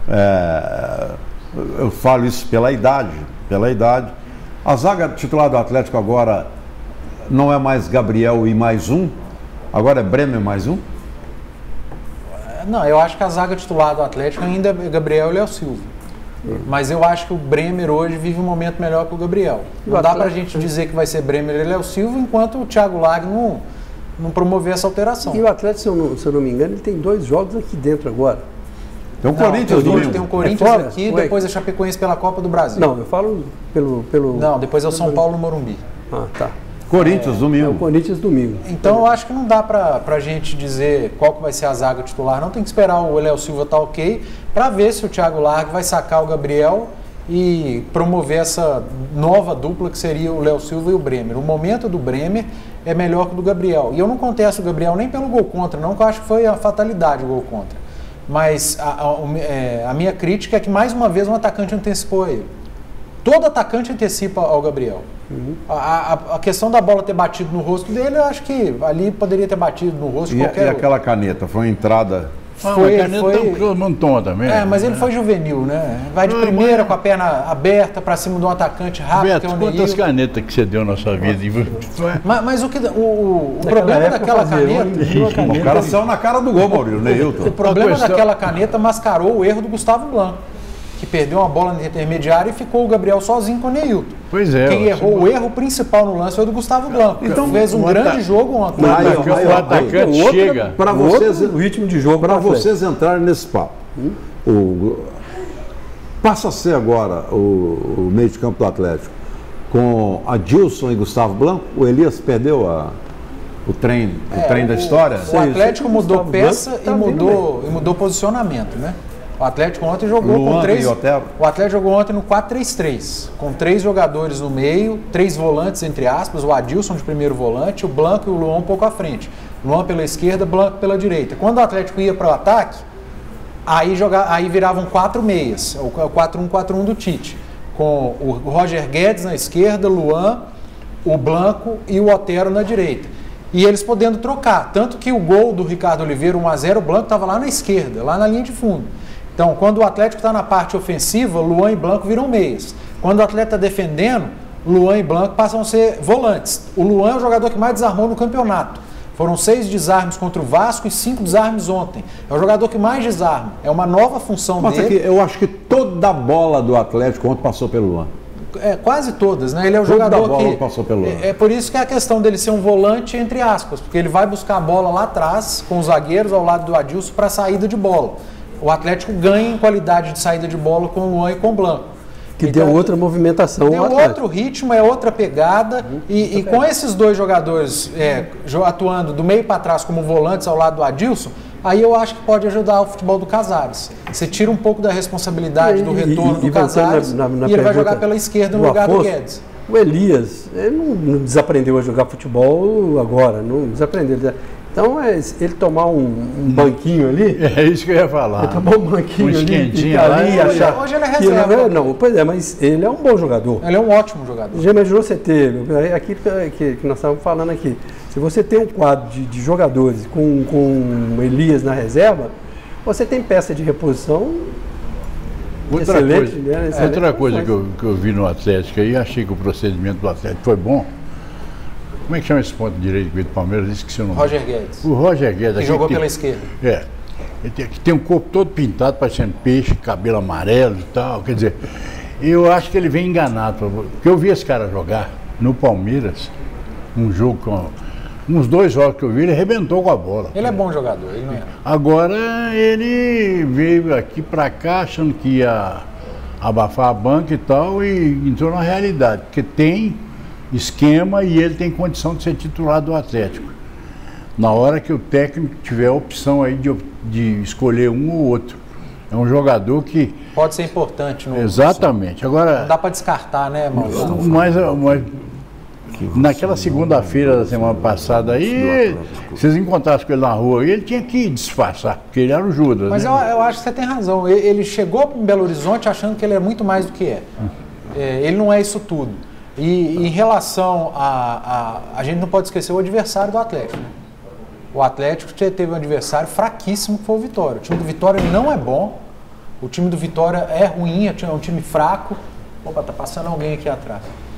[SPEAKER 1] Eu falo isso pela idade. A zaga titular do Atlético agora não é mais Gabriel e mais um, agora é Bremer mais um?
[SPEAKER 4] Não, eu acho que a zaga titular do Atlético ainda é Gabriel e Léo Silva. Mas eu acho que o Bremer hoje vive um momento melhor que o Gabriel. Não dá pra gente dizer que vai ser Bremer e Léo Silva enquanto o Thiago Lage não promover essa alteração.
[SPEAKER 2] E o Atlético, se eu não me engano, ele tem 2 jogos aqui dentro agora.
[SPEAKER 1] Tem o Corinthians domingo.
[SPEAKER 4] Tem o Corinthians aqui, depois a Chapecoense pela Copa do Brasil.
[SPEAKER 2] Não, eu falo pelo...
[SPEAKER 4] Não, depois é o São Paulo no Morumbi.
[SPEAKER 2] Ah, tá.
[SPEAKER 1] Corinthians domingo.
[SPEAKER 2] É o Corinthians domingo.
[SPEAKER 4] Então eu acho que não dá pra gente dizer qual que vai ser a zaga titular. Não tem que esperar o Léo Silva tá ok para ver se o Thiago Lage vai sacar o Gabriel e promover essa nova dupla que seria o Léo Silva e o Bremer. O momento do Bremer é melhor que o do Gabriel. E eu não contesto o Gabriel nem pelo gol contra, não, que eu acho que foi a fatalidade o gol contra. Mas a minha crítica é que mais uma vez um atacante antecipou ele. Todo atacante antecipa ao Gabriel. A questão da bola ter batido no rosto dele, eu acho que ali poderia ter batido no rosto de qualquer outro.
[SPEAKER 1] Aquela caneta, foi uma entrada...
[SPEAKER 3] Foi, a caneta todo mundo toma também.
[SPEAKER 4] Mas ele foi juvenil, né? Vai de primeira com a perna aberta para cima de um atacante rápido,
[SPEAKER 3] Beto,
[SPEAKER 4] que é o
[SPEAKER 3] quantas
[SPEAKER 4] Neil.
[SPEAKER 3] canetas que você deu na sua vida?
[SPEAKER 4] Mas o problema daquela caneta...
[SPEAKER 1] O cara saiu na cara do gol, Maurício, o Neilton.
[SPEAKER 4] O problema daquela caneta mascarou o erro do Gustavo Blanco, que perdeu uma bola na intermediária e ficou o Gabriel sozinho com o Neilton.
[SPEAKER 3] Pois é.
[SPEAKER 4] Quem errou o erro principal no lance foi o do Gustavo Blanco. Então fez um grande jogo ontem.
[SPEAKER 3] O atacante chega.
[SPEAKER 1] Para vocês,
[SPEAKER 2] o ritmo de jogo
[SPEAKER 1] para vocês entrarem nesse papo. Passa a ser agora o meio de campo do Atlético com Adilson e Gustavo Blanco. O Elias perdeu o trem da história.
[SPEAKER 4] O Atlético mudou peça e mudou posicionamento, né? O Atlético ontem jogou
[SPEAKER 1] Luan
[SPEAKER 4] com 3.
[SPEAKER 1] O
[SPEAKER 4] Atlético jogou ontem no 4-3-3, com 3 jogadores no meio, 3 volantes, entre aspas, o Adilson de primeiro volante, o Blanco e o Luan um pouco à frente. Luan pela esquerda, Blanco pela direita. Quando o Atlético ia para o ataque, aí viravam 4 meias, o 4-1-4-1 do Tite, com o Roger Guedes na esquerda, Luan, o Blanco e o Otero na direita. E eles podendo trocar, tanto que o gol do Ricardo Oliveira, 1-0, o Blanco estava lá na esquerda, lá na linha de fundo. Então, quando o Atlético está na parte ofensiva, Luan e Blanco viram meias. Quando o Atlético está defendendo, Luan e Blanco passam a ser volantes. O Luan é o jogador que mais desarmou no campeonato. Foram 6 desarmes contra o Vasco e 5 desarmes ontem. É o jogador que mais desarma. É uma nova função dele.
[SPEAKER 1] Aqui, eu acho que toda a bola do Atlético ontem passou pelo Luan.
[SPEAKER 4] Quase todas, né? Ele é o jogador que...
[SPEAKER 1] Passou pelo Luan.
[SPEAKER 4] É por isso que é a questão dele ser um volante, entre aspas, porque ele vai buscar a bola lá atrás, com os zagueiros ao lado do Adilson, para a saída de bola. O Atlético ganha em qualidade de saída de bola com o Luan e com o Blanco.
[SPEAKER 2] Que então, deu outra movimentação.
[SPEAKER 4] Deu outro ritmo, é outra pegada. E com esses dois jogadores atuando do meio para trás como volantes ao lado do Adilson, aí eu acho que pode ajudar o futebol do Casares. Você tira um pouco da responsabilidade do retorno do Casares e ele vai jogar pela esquerda no lugar do Guedes.
[SPEAKER 2] O Elias, ele não desaprendeu a jogar futebol agora, não desaprendeu. Então, ele tomar um banquinho ali...
[SPEAKER 3] É isso que eu ia falar.
[SPEAKER 2] Ele tomar um banquinho
[SPEAKER 3] ali,
[SPEAKER 2] achar...
[SPEAKER 4] Hoje ele é reserva.
[SPEAKER 2] Não, pois é, mas ele é um bom jogador.
[SPEAKER 4] Ele é um ótimo jogador.
[SPEAKER 2] Já imaginou você ter, aqui que nós estávamos falando aqui, se você tem um quadro de jogadores com Elias na reserva, você tem peça de reposição
[SPEAKER 3] outra coisa que eu vi no Atlético e achei que o procedimento do Atlético foi bom. Como é que chama esse ponto direito do Palmeiras? Esqueci o nome.
[SPEAKER 4] Roger Guedes.
[SPEAKER 3] O Roger Guedes.
[SPEAKER 4] Que jogou pela esquerda.
[SPEAKER 3] Ele tem um corpo todo pintado, parecendo peixe, cabelo amarelo e tal. Quer dizer, eu acho que ele vem enganado. Porque eu vi esse cara jogar no Palmeiras, uns 2 jogos que eu vi, ele arrebentou com a bola.
[SPEAKER 4] Ele é bom jogador, ele não é.
[SPEAKER 3] Agora ele veio aqui pra cá achando que ia abafar a banca e tal, e entrou na realidade. Porque tem esquema e ele tem condição de ser titular do Atlético. Na hora que o técnico tiver a opção aí de escolher um ou outro. É um jogador que...
[SPEAKER 4] Pode ser importante.
[SPEAKER 3] Exatamente. Agora,
[SPEAKER 4] não dá para descartar, né, Maurício?
[SPEAKER 3] Mas naquela segunda-feira da semana passada aí, vocês encontrassem com ele na rua, ele tinha que disfarçar, porque ele era o Judas.
[SPEAKER 4] Mas né? eu acho que você tem razão. Ele chegou em Belo Horizonte achando que ele é muito mais do que é. Ele não é isso tudo. E em relação a gente não pode esquecer o adversário do Atlético, né? O Atlético teve um adversário fraquíssimo, que foi o Vitória. O time do Vitória não é bom, o time do Vitória é ruim, é um time fraco. Opa, tá passando alguém aqui atrás.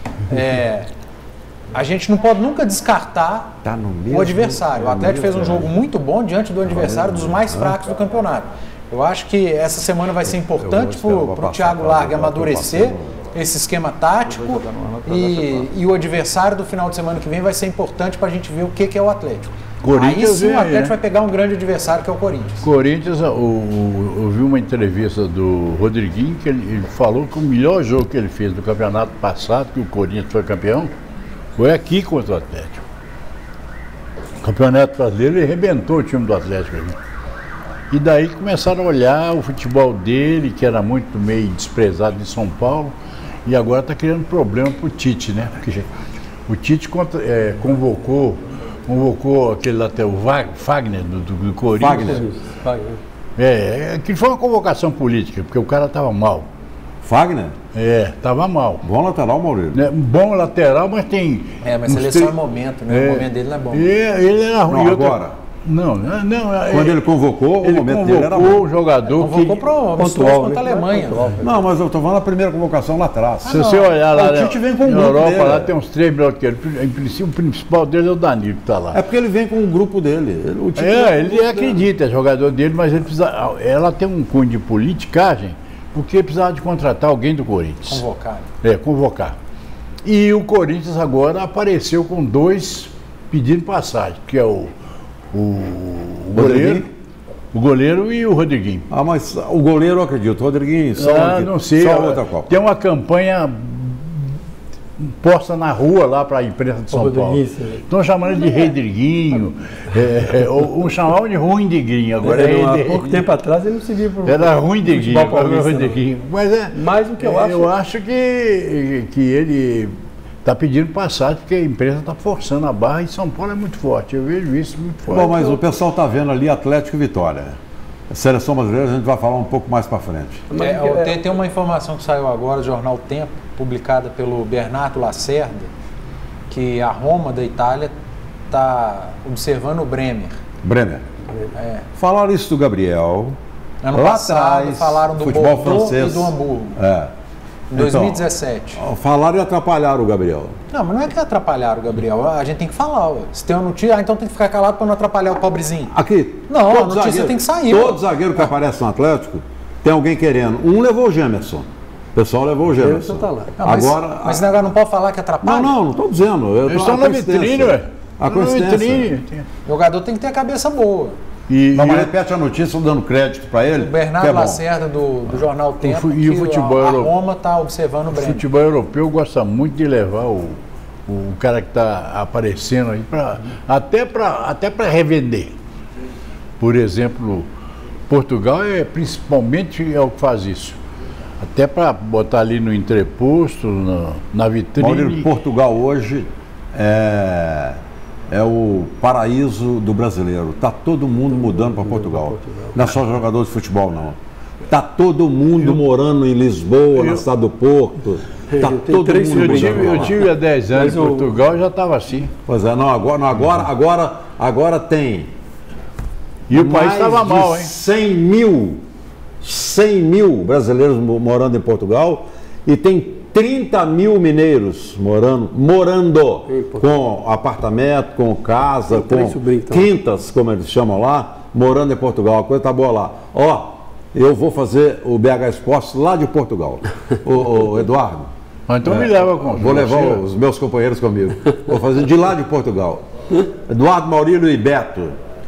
[SPEAKER 4] A gente não pode nunca descartar o adversário. O Atlético fez um jogo muito bom diante do adversário dos mais fracos do campeonato. Eu acho que essa semana vai ser importante para o Thiago Largue amadurecer esse esquema tático e o adversário do final de semana que vem vai ser importante para a gente ver o que é o Atlético. Aí sim o Atlético vai pegar um grande adversário que é o Corinthians.
[SPEAKER 3] Corinthians, eu vi uma entrevista do Rodriguinho que ele falou que o melhor jogo que ele fez do campeonato passado, que o Corinthians foi campeão, foi aqui contra o Atlético. O campeonato brasileiro, ele arrebentou o time do Atlético ali. E daí começaram a olhar o futebol dele, que era muito meio desprezado em São Paulo, e agora está criando problema para o Tite, né? Porque o Tite convocou aquele lateral, o Fagner, do Corinthians. Fagner. Que foi uma convocação política, porque o cara estava mal.
[SPEAKER 1] Fagner?
[SPEAKER 3] Estava mal.
[SPEAKER 1] Bom lateral, Maurício.
[SPEAKER 3] Bom lateral, mas tem...
[SPEAKER 4] mas seleção é momento, né? O momento dele não é bom.
[SPEAKER 3] Ele era ruim.
[SPEAKER 1] Não, agora...
[SPEAKER 3] Não.
[SPEAKER 1] Quando ele convocou, o momento dele era
[SPEAKER 3] bom. O jogador
[SPEAKER 4] convocou para o amistoso contra a Alemanha.
[SPEAKER 1] Não, mas eu estou falando da primeira convocação lá atrás.
[SPEAKER 3] Se você olhar lá
[SPEAKER 1] o Tite vem com um
[SPEAKER 3] na
[SPEAKER 1] grupo
[SPEAKER 3] Europa,
[SPEAKER 1] dele.
[SPEAKER 3] lá tem uns 3 bloqueiros. Em princípio, o principal dele é o Danilo que está lá.
[SPEAKER 1] É porque ele vem com um grupo dele. O Tite
[SPEAKER 3] ele acredita, é jogador dele, mas ele precisa. Ela tem um cunho de politicagem, porque precisava de contratar alguém do Corinthians. Convocar. E o Corinthians agora apareceu com 2 pedindo passagem, que é o goleiro e o Rodriguinho.
[SPEAKER 1] Mas o goleiro eu acredito, o Rodriguinho
[SPEAKER 3] não sei.
[SPEAKER 1] Só outra Copa.
[SPEAKER 3] Tem uma campanha posta na rua lá para a imprensa de São Paulo. Estão chamando ele de Redriguinho, ou chamavam de Ruindiguinho. Agora
[SPEAKER 2] há pouco tempo atrás ele não se via por
[SPEAKER 3] era Ruindiguinho, mas
[SPEAKER 2] mais do que
[SPEAKER 3] eu acho que ele está pedindo passagem porque a empresa está forçando a barra e São Paulo é muito forte. Eu vejo isso muito forte.
[SPEAKER 1] Bom, mas o pessoal está vendo ali Atlético e Vitória. A seleção brasileira a gente vai falar um pouco mais para frente.
[SPEAKER 4] Tem uma informação que saiu agora do jornal Tempo, publicada pelo Bernardo Lacerda, que a Roma da Itália está observando o Bremer.
[SPEAKER 1] Falaram isso do Gabriel.
[SPEAKER 4] Ano passado falaram do
[SPEAKER 1] futebol
[SPEAKER 4] Bordeaux
[SPEAKER 1] francês.
[SPEAKER 4] E do Hamburgo. Em 2017.
[SPEAKER 1] Falaram e atrapalharam o Gabriel.
[SPEAKER 4] Não, mas não é que atrapalharam o Gabriel. A gente tem que falar. Se tem uma notícia, então tem que ficar calado para não atrapalhar o pobrezinho.
[SPEAKER 1] Aqui.
[SPEAKER 4] Não, a notícia tem que sair.
[SPEAKER 1] Todo zagueiro que aparece no Atlético tem alguém querendo. Um levou o Gemerson. O pessoal levou o Gemerson.
[SPEAKER 2] Tá lá.
[SPEAKER 4] Mas agora não pode falar que atrapalha?
[SPEAKER 1] Não estou dizendo.
[SPEAKER 3] Eles estão na vitrine, ué.
[SPEAKER 1] A coincidência.
[SPEAKER 4] O jogador tem que ter a cabeça boa.
[SPEAKER 1] Mas repete a notícia, dando crédito para ele.
[SPEAKER 4] O Bernardo Lacerda, do jornal Tempo,
[SPEAKER 3] e o futebol
[SPEAKER 4] a Roma está observando o Bremer.
[SPEAKER 3] O futebol europeu gosta muito de levar o cara que está aparecendo aí até para revender. Por exemplo, Portugal principalmente é o que faz isso. Até para botar ali no entreposto, na vitrine.
[SPEAKER 1] Maurício, Portugal hoje é o paraíso do brasileiro. Está todo mundo mudando para Portugal. Não é só jogador de futebol, não. Está todo mundo morando em Lisboa, na cidade do Porto. Está todo mundo mudando.
[SPEAKER 3] Eu tive há 10 anos em Portugal e já estava assim.
[SPEAKER 1] Pois é, agora tem.
[SPEAKER 3] E o país estava mal, hein?
[SPEAKER 1] 100 mil brasileiros morando em Portugal e tem 30 mil mineiros morando com apartamento, com casa, com quintas, como eles chamam lá, morando em Portugal. A coisa tá boa lá. Eu vou fazer o BH Esportes lá de Portugal. o Eduardo.
[SPEAKER 3] Então me leva com
[SPEAKER 1] vou levar os meus companheiros comigo. Vou fazer de lá de Portugal. Eduardo, Maurílio e Beto.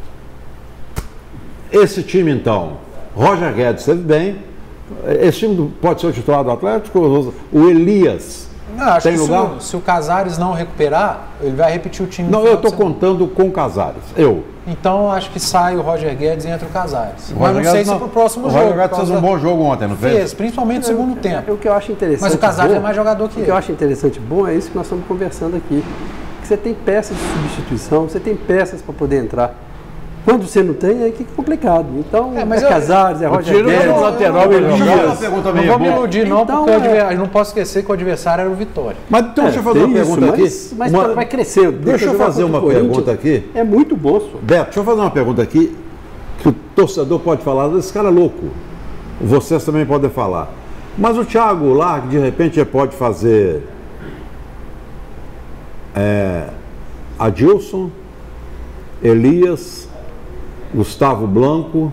[SPEAKER 1] Esse time, então, Roger Guedes esteve bem. Esse time pode ser o titular do Atlético? O Elias
[SPEAKER 4] acho
[SPEAKER 1] tem
[SPEAKER 4] que
[SPEAKER 1] lugar?
[SPEAKER 4] Se o Casares não recuperar, ele vai repetir o time.
[SPEAKER 1] Não, eu estou contando com o Casares.
[SPEAKER 4] Então acho que sai o Roger Guedes e entra o Casares. Mas não sei se para o próximo jogo.
[SPEAKER 1] O Roger Guedes fez um bom jogo ontem, não fez?
[SPEAKER 4] Fez, principalmente no segundo tempo.
[SPEAKER 2] O que eu acho interessante.
[SPEAKER 4] Mas o Casares é mais jogador que ele.
[SPEAKER 2] O que eu acho interessante bom é isso que nós estamos conversando aqui. Que você tem peças de substituição, você tem peças para poder entrar. Quando você não tem, aí fica complicado. Então,
[SPEAKER 4] mas
[SPEAKER 2] Casares, Roger Guedes,
[SPEAKER 3] o lateral,
[SPEAKER 2] Elias.
[SPEAKER 4] Não vamos iludir, não,
[SPEAKER 2] Então,
[SPEAKER 4] porque não posso esquecer que o adversário era o Vitória.
[SPEAKER 1] Mas então, deixa eu fazer uma pergunta aqui.
[SPEAKER 2] Mas vai crescendo.
[SPEAKER 1] Deixa eu fazer uma pergunta aqui.
[SPEAKER 2] É muito bom, senhor.
[SPEAKER 1] Beto, deixa eu fazer uma pergunta aqui que o torcedor pode falar, esse cara é louco. Vocês também podem falar. Mas o Thiago Largue, de repente, pode fazer Adilson, Elias, Gustavo Blanco,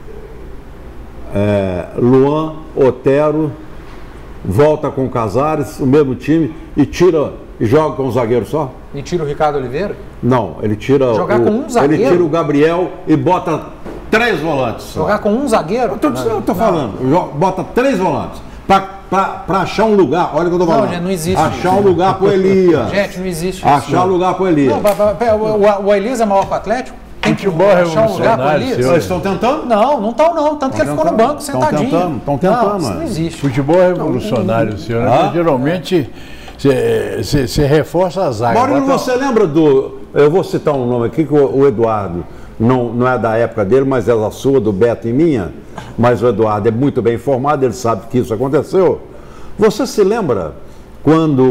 [SPEAKER 1] Luan, Otero, volta com o Casares, o mesmo time, e joga com um zagueiro só?
[SPEAKER 4] E tira o Ricardo Oliveira?
[SPEAKER 1] Não, ele tira
[SPEAKER 4] Jogar com um zagueiro?
[SPEAKER 1] Ele tira o Gabriel e bota 3 volantes só.
[SPEAKER 4] Jogar com um zagueiro?
[SPEAKER 1] Eu tô falando, bota 3 volantes. Para achar um lugar, olha o que eu tô falando.
[SPEAKER 4] Não, gente, não existe.
[SPEAKER 1] Achar um lugar pro Elias.
[SPEAKER 4] Gente, não existe isso.
[SPEAKER 1] Achar um lugar pro Elias.
[SPEAKER 4] Não, o Elias é maior que o Atlético? Tem que achar um lugar pro Elias?
[SPEAKER 1] Eles estão tentando?
[SPEAKER 4] Não estão não. Tanto que ele ficou no banco, sentadinho.
[SPEAKER 1] Estão tentando.
[SPEAKER 4] Não, isso não existe.
[SPEAKER 3] Futebol revolucionário, senhor. Geralmente, você reforça a zaga.
[SPEAKER 1] Maurílio, você lembra do... Eu vou citar um nome aqui, que o Eduardo, não é da época dele, mas é da sua, do Beto e minha. Mas o Eduardo é muito bem informado, ele sabe que isso aconteceu. Você se lembra quando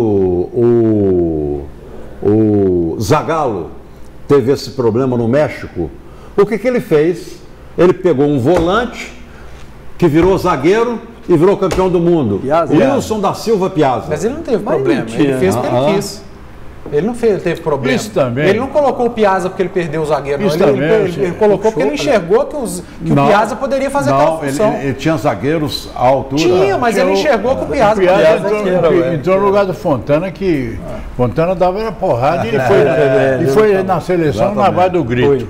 [SPEAKER 1] o Zagallo teve esse problema no México? O que ele fez? Ele pegou um volante que virou zagueiro e virou campeão do mundo. Wilson da Silva Piazza.
[SPEAKER 4] Mas ele não teve problema, ele fez porque ele quis. Ele não teve problema.
[SPEAKER 3] Isso também.
[SPEAKER 4] Ele não colocou o Piazza porque ele perdeu o zagueiro.
[SPEAKER 3] Isso
[SPEAKER 4] não.
[SPEAKER 3] Ele
[SPEAKER 4] colocou porque ele enxergou que o Piazza poderia fazer aquela função.
[SPEAKER 1] Ele tinha zagueiros à altura.
[SPEAKER 4] Tinha, mas ele enxergou que o Piazza
[SPEAKER 3] entrou no lugar do Fontana, que Fontana dava porrada e ele foi na seleção na base do grito.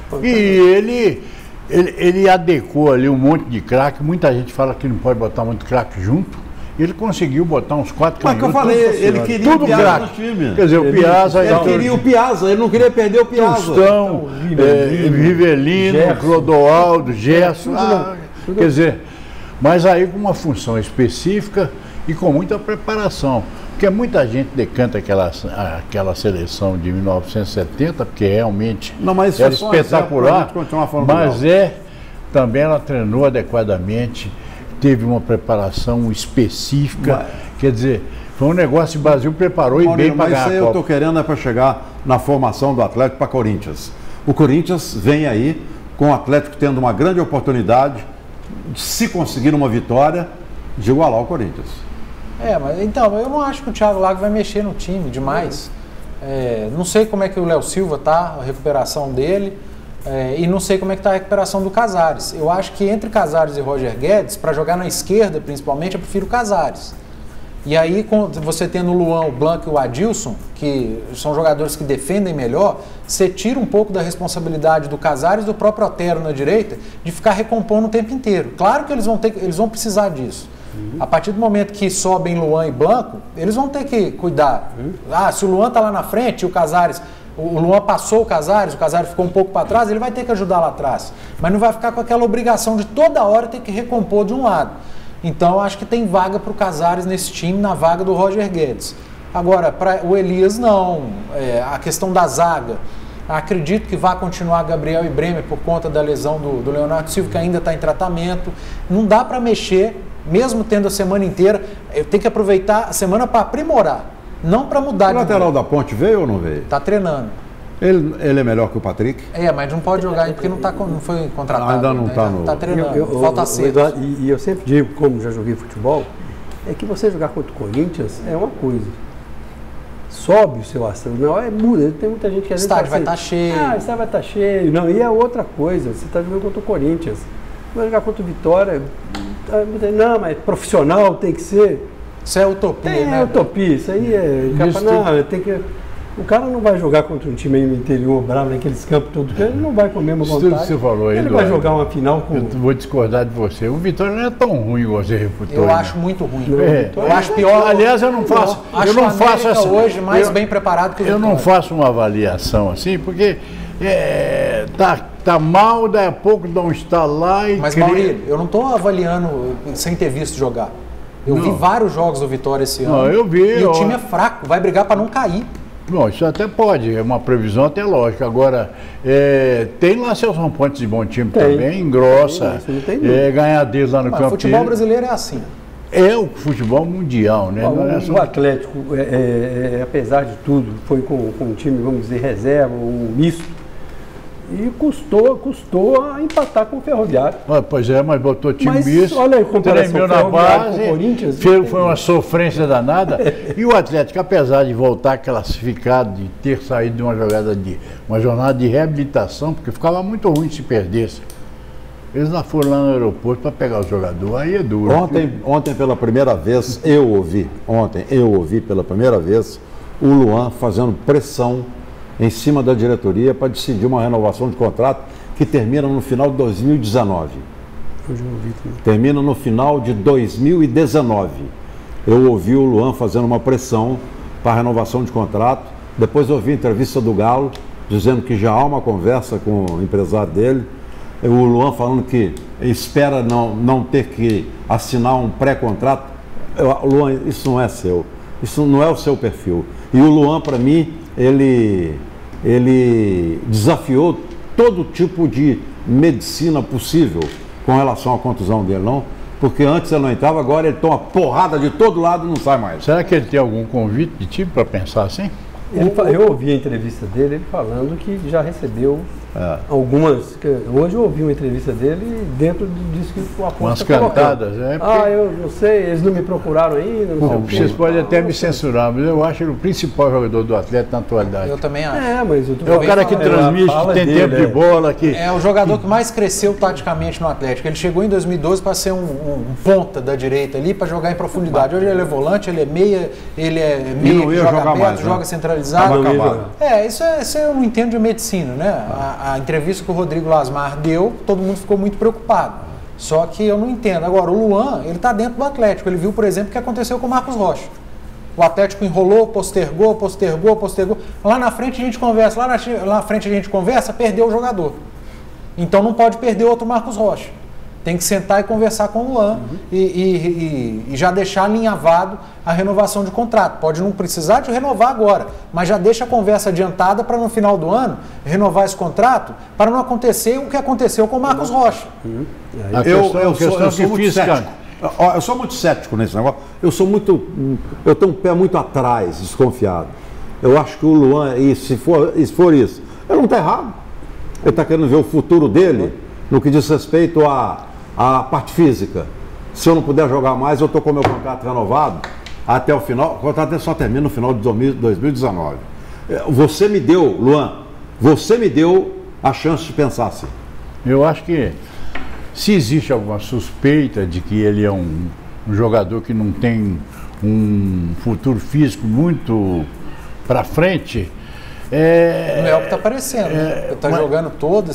[SPEAKER 3] E ele adequou ali um monte de craque. Muita gente fala que não pode botar muito craque junto. Ele conseguiu botar uns 4
[SPEAKER 1] canhotos. Mas que eu falei, ele queria o Piazza no time.
[SPEAKER 3] Quer dizer, o Piazza...
[SPEAKER 1] Ele queria o Piazza, ele não queria perder o Piazza.
[SPEAKER 3] Tostão, Rivelino, Clodoaldo, Gerson. Quer dizer, mas aí com uma função específica e com muita preparação. Porque muita gente decanta aquela seleção de 1970, porque realmente era espetacular, mas também ela treinou adequadamente, teve uma preparação específica, quer dizer, foi um negócio que o Brasil preparou e bem para ganhar a Copa.
[SPEAKER 1] Mas isso aí eu estou querendo para chegar na formação do Atlético para Corinthians. O Corinthians vem aí com o Atlético tendo uma grande oportunidade de, se conseguir uma vitória, de igualar o Corinthians.
[SPEAKER 4] Mas então, eu não acho que o Thiago Largue vai mexer no time demais. Não sei como é que o Léo Silva está, a recuperação dele. E não sei como é que está a recuperação do Casares. Eu acho que entre Casares e Roger Guedes, para jogar na esquerda principalmente, eu prefiro Casares. E aí, você tendo o Luan, o Blanco e o Adilson, que são jogadores que defendem melhor, você tira um pouco da responsabilidade do Casares e do próprio Otero na direita de ficar recompondo o tempo inteiro. Claro que eles vão precisar disso. A partir do momento que sobem Luan e Blanco, eles vão ter que cuidar. Se o Luan está lá na frente e o Casares... O Luan passou o Casares ficou um pouco para trás, ele vai ter que ajudar lá atrás. Mas não vai ficar com aquela obrigação de toda hora ter que recompor de um lado. Então, eu acho que tem vaga para o Casares nesse time, na vaga do Roger Guedes. Agora, para o Elias, não. A questão da zaga, acredito que vai continuar Gabriel e Bremer por conta da lesão do Leonardo Silva, que ainda está em tratamento. Não dá para mexer, mesmo tendo a semana inteira. Eu tenho que aproveitar a semana para aprimorar. Não para mudar.
[SPEAKER 1] O lateral da Ponte veio ou não veio?
[SPEAKER 4] Está treinando.
[SPEAKER 1] Ele é melhor que o Patrick?
[SPEAKER 4] Mas não pode jogar porque não foi contratado.
[SPEAKER 1] Ainda não está no...
[SPEAKER 4] Está treinando, falta cedo.
[SPEAKER 2] E eu sempre digo, como já joguei futebol, é que você jogar contra o Corinthians é uma coisa. Sobe o seu astral, muda. Tem muita gente que às vezes...
[SPEAKER 4] O estádio vai estar cheio.
[SPEAKER 2] O estádio vai estar cheio. Não, e é outra coisa. Você está jogando contra o Corinthians. Vai jogar contra o Vitória. Não, mas profissional tem que ser...
[SPEAKER 4] Isso é utopia, né?
[SPEAKER 2] É utopia, isso aí o cara não vai jogar contra um time aí no interior bravo, naqueles campos todos, ele não vai com a mesma vontade.
[SPEAKER 3] Tudo que você falou aí,
[SPEAKER 2] ele vai jogar uma final com...
[SPEAKER 3] Eu vou discordar de você. O Vitória não é tão ruim igual você reputou.
[SPEAKER 4] Eu acho muito ruim.
[SPEAKER 2] Eu
[SPEAKER 4] acho pior.
[SPEAKER 3] Aliás, eu não faço...
[SPEAKER 4] Eu não faço essa hoje mais bem preparado que o Vitória.
[SPEAKER 3] Eu não faço uma avaliação assim, porque tá mal, daí a pouco dá um estalar e...
[SPEAKER 4] Mas, Maurílio, eu não estou avaliando sem ter visto jogar. Eu vi vários jogos do Vitória esse ano.
[SPEAKER 3] Não, eu vi.
[SPEAKER 4] E o time é fraco, vai brigar para não cair.
[SPEAKER 3] Bom, isso até pode, é uma previsão até lógica. Agora, tem lá seus rompantes de bom time também, engrossa, ganhar deles lá no campo.
[SPEAKER 4] O futebol brasileiro é assim.
[SPEAKER 3] É o futebol mundial, né?
[SPEAKER 2] O Atlético, apesar de tudo, foi com um time, vamos dizer, reserva, um misto. E custou a empatar com o Ferroviário.
[SPEAKER 3] Pois é, mas botou time misto,
[SPEAKER 2] olha aí,
[SPEAKER 3] tremeu na base, foi uma sofrência danada. E o Atlético, apesar de voltar classificado, de ter saído de uma jornada de reabilitação, porque ficava muito ruim se perdesse. Eles lá foram lá no aeroporto para pegar o jogador, aí é duro.
[SPEAKER 1] Ontem pela primeira vez, eu ouvi pela primeira vez o Luan fazendo pressão em cima da diretoria para decidir uma renovação de contrato que termina no final de 2019. Termina no final de 2019. Eu ouvi o Luan fazendo uma pressão para a renovação de contrato. Depois eu ouvi a entrevista do Galo, dizendo que já há uma conversa com o empresário dele. O Luan falando que espera não ter que assinar um pré-contrato. Luan, isso não é seu. Isso não é o seu perfil. E o Luan, para mim, ele desafiou todo tipo de medicina possível com relação à contusão dele, não? Porque antes ele não entrava, agora ele toma porrada de todo lado e não sai mais.
[SPEAKER 3] Será que ele tem algum convite de time para pensar assim?
[SPEAKER 2] Eu ouvi a entrevista dele, ele falando que já recebeu algumas. Hoje eu ouvi uma entrevista dele dentro disso que o Afonso
[SPEAKER 3] umas cantadas,
[SPEAKER 2] eu não sei, eles não me procuraram ainda.
[SPEAKER 3] Vocês podem até me censurar, mas eu acho ele o principal jogador do Atlético na atualidade.
[SPEAKER 4] Eu também acho.
[SPEAKER 2] Mas
[SPEAKER 3] é o cara que transmite, que tem tempo de bola.
[SPEAKER 4] É o jogador que mais cresceu taticamente no Atlético. Ele chegou em 2012 para ser um ponta da direita ali, para jogar em profundidade. Hoje ele é volante, ele é meia que joga aberto, joga centralizado. Isso eu não entendo de medicina, né? A entrevista que o Rodrigo Lasmar deu, todo mundo ficou muito preocupado. Só que eu não entendo. Agora, o Luan, ele está dentro do Atlético. Ele viu, por exemplo, o que aconteceu com o Marcos Rocha. O Atlético enrolou, postergou. Lá na frente a gente conversa, perdeu o jogador. Então não pode perder outro Marcos Rocha. Tem que sentar e conversar com o Luan e já deixar alinhavado a renovação de contrato. Pode não precisar de renovar agora, mas já deixa a conversa adiantada para no final do ano renovar esse contrato, para não acontecer o que aconteceu com o Marcos Rocha.
[SPEAKER 1] Eu sou muito cético nesse negócio. Eu tenho um pé muito atrás, desconfiado. Eu acho que o Luan, se for isso, ele não está errado. Ele está querendo ver o futuro dele no que diz respeito à parte física. Se eu não puder jogar mais, eu estou com o meu contrato renovado até o final. O contrato só termina no final de 2019. Você me deu, Luan, a chance de pensar assim.
[SPEAKER 3] Eu acho que se existe alguma suspeita de que ele é um jogador que não tem um futuro físico muito para frente,
[SPEAKER 4] não é o que está aparecendo, né? Está jogando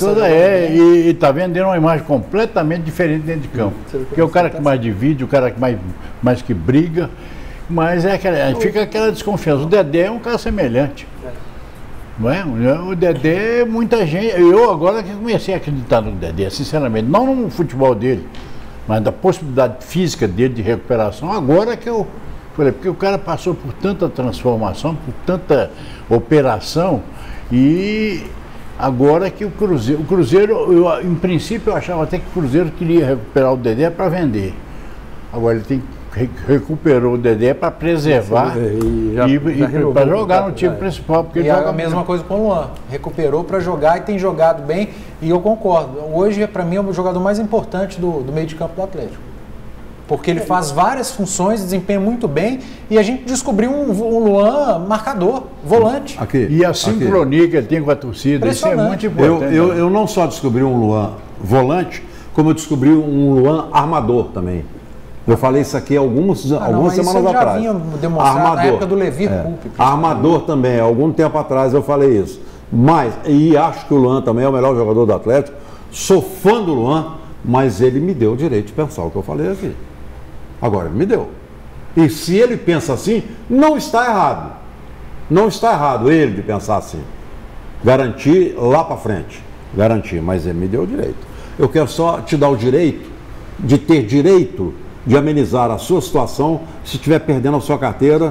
[SPEAKER 3] e está vendendo uma imagem completamente diferente dentro de campo. Porque é o cara que mais divide, o cara que mais que briga, mas fica aquela desconfiança. O Dedé é um cara semelhante. Não é? O Dedé, muita gente. Eu agora que comecei a acreditar no Dedé, sinceramente, não no futebol dele, mas da possibilidade física dele de recuperação, agora que eu falei, porque o cara passou por tanta transformação, por tanta operação, e agora que o Cruzeiro, em princípio eu achava até que o Cruzeiro queria recuperar o Dedé para vender. Agora ele recuperou o Dedé para preservar e para jogar no time principal. Porque
[SPEAKER 4] e joga a mesma coisa com o Luan, recuperou para jogar e tem jogado bem, e eu concordo. Hoje, para mim, é o jogador mais importante do meio de campo do Atlético. Porque ele faz várias funções, desempenha muito bem, e a gente descobriu um Luan marcador, volante.
[SPEAKER 3] E a sincronia que ele tem com a torcida, isso é muito importante.
[SPEAKER 1] Eu não só descobri um Luan volante, como eu descobri um Luan armador também. Eu falei isso aqui algumas semanas atrás.
[SPEAKER 4] Vinha demonstrado na época do Levi Coupe.
[SPEAKER 1] Armador também, algum tempo atrás eu falei isso. E acho que o Luan também é o melhor jogador do Atlético. Sou fã do Luan, mas ele me deu o direito de pensar o que eu falei aqui. Agora, ele me deu. E se ele pensa assim, não está errado. Não está errado ele de pensar assim. Garantir lá para frente. Garantir, mas ele me deu o direito. Eu quero só te dar o direito de ter direito de amenizar a sua situação se estiver perdendo a sua carteira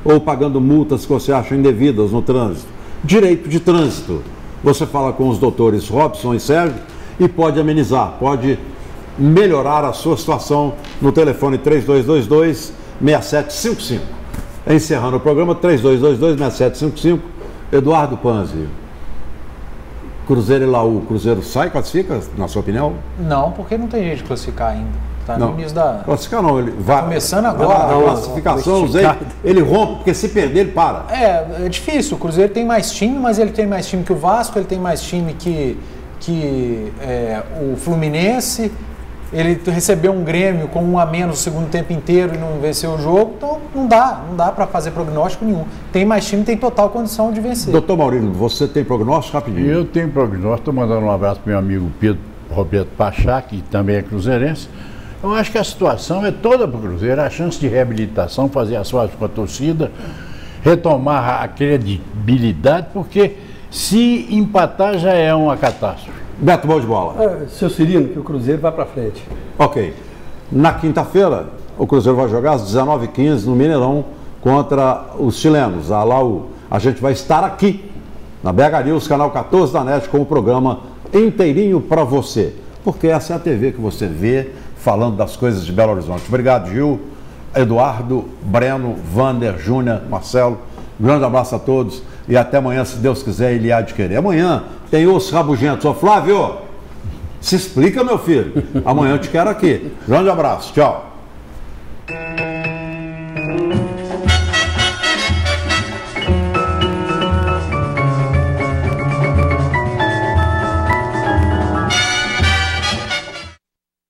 [SPEAKER 1] ou pagando multas que você acha indevidas no trânsito. Direito de trânsito. Você fala com os doutores Robson e Sérgio e pode amenizar, pode melhorar a sua situação no telefone 3222-6755. Encerrando o programa, 3222-6755. Eduardo Panzi. Cruzeiro e Laú. Cruzeiro sai, classifica, na sua opinião?
[SPEAKER 4] Não, porque não tem jeito de classificar ainda. Está no início da...
[SPEAKER 1] Classificar não, ele vai...
[SPEAKER 4] Começando agora.
[SPEAKER 1] A classificação, ele rompe, porque se perder, ele para.
[SPEAKER 4] É difícil. O Cruzeiro tem mais time, mas ele tem mais time que o Vasco, ele tem mais time que o Fluminense. Ele recebeu um Grêmio com 1 a menos o segundo tempo inteiro e não venceu o jogo, então não dá para fazer prognóstico nenhum. Tem mais time, tem total condição de vencer.
[SPEAKER 1] Doutor Maurílio, você tem prognóstico rapidinho?
[SPEAKER 3] Eu tenho prognóstico, estou mandando um abraço para meu amigo Pedro Roberto Pachá, que também é cruzeirense. Eu acho que a situação é toda para o Cruzeiro, a chance de reabilitação, fazer as fases com a torcida, retomar a credibilidade, porque se empatar já é uma catástrofe.
[SPEAKER 1] Beto, bom de bola.
[SPEAKER 2] Seu Cirino, que o Cruzeiro vai para frente.
[SPEAKER 1] Ok. Na quinta-feira, o Cruzeiro vai jogar às 19h15 no Mineirão contra os chilenos, a Laú. A gente vai estar aqui, na BH News, canal 14 da NET, com o programa inteirinho para você. Porque essa é a TV que você vê falando das coisas de Belo Horizonte. Obrigado, Gil, Eduardo, Breno, Vander, Júnior, Marcelo. Um grande abraço a todos e até amanhã, se Deus quiser, ele há de querer. Amanhã tem os rabugentos. Ô Flávio, se explica, meu filho. Amanhã eu te quero aqui. Grande abraço, tchau.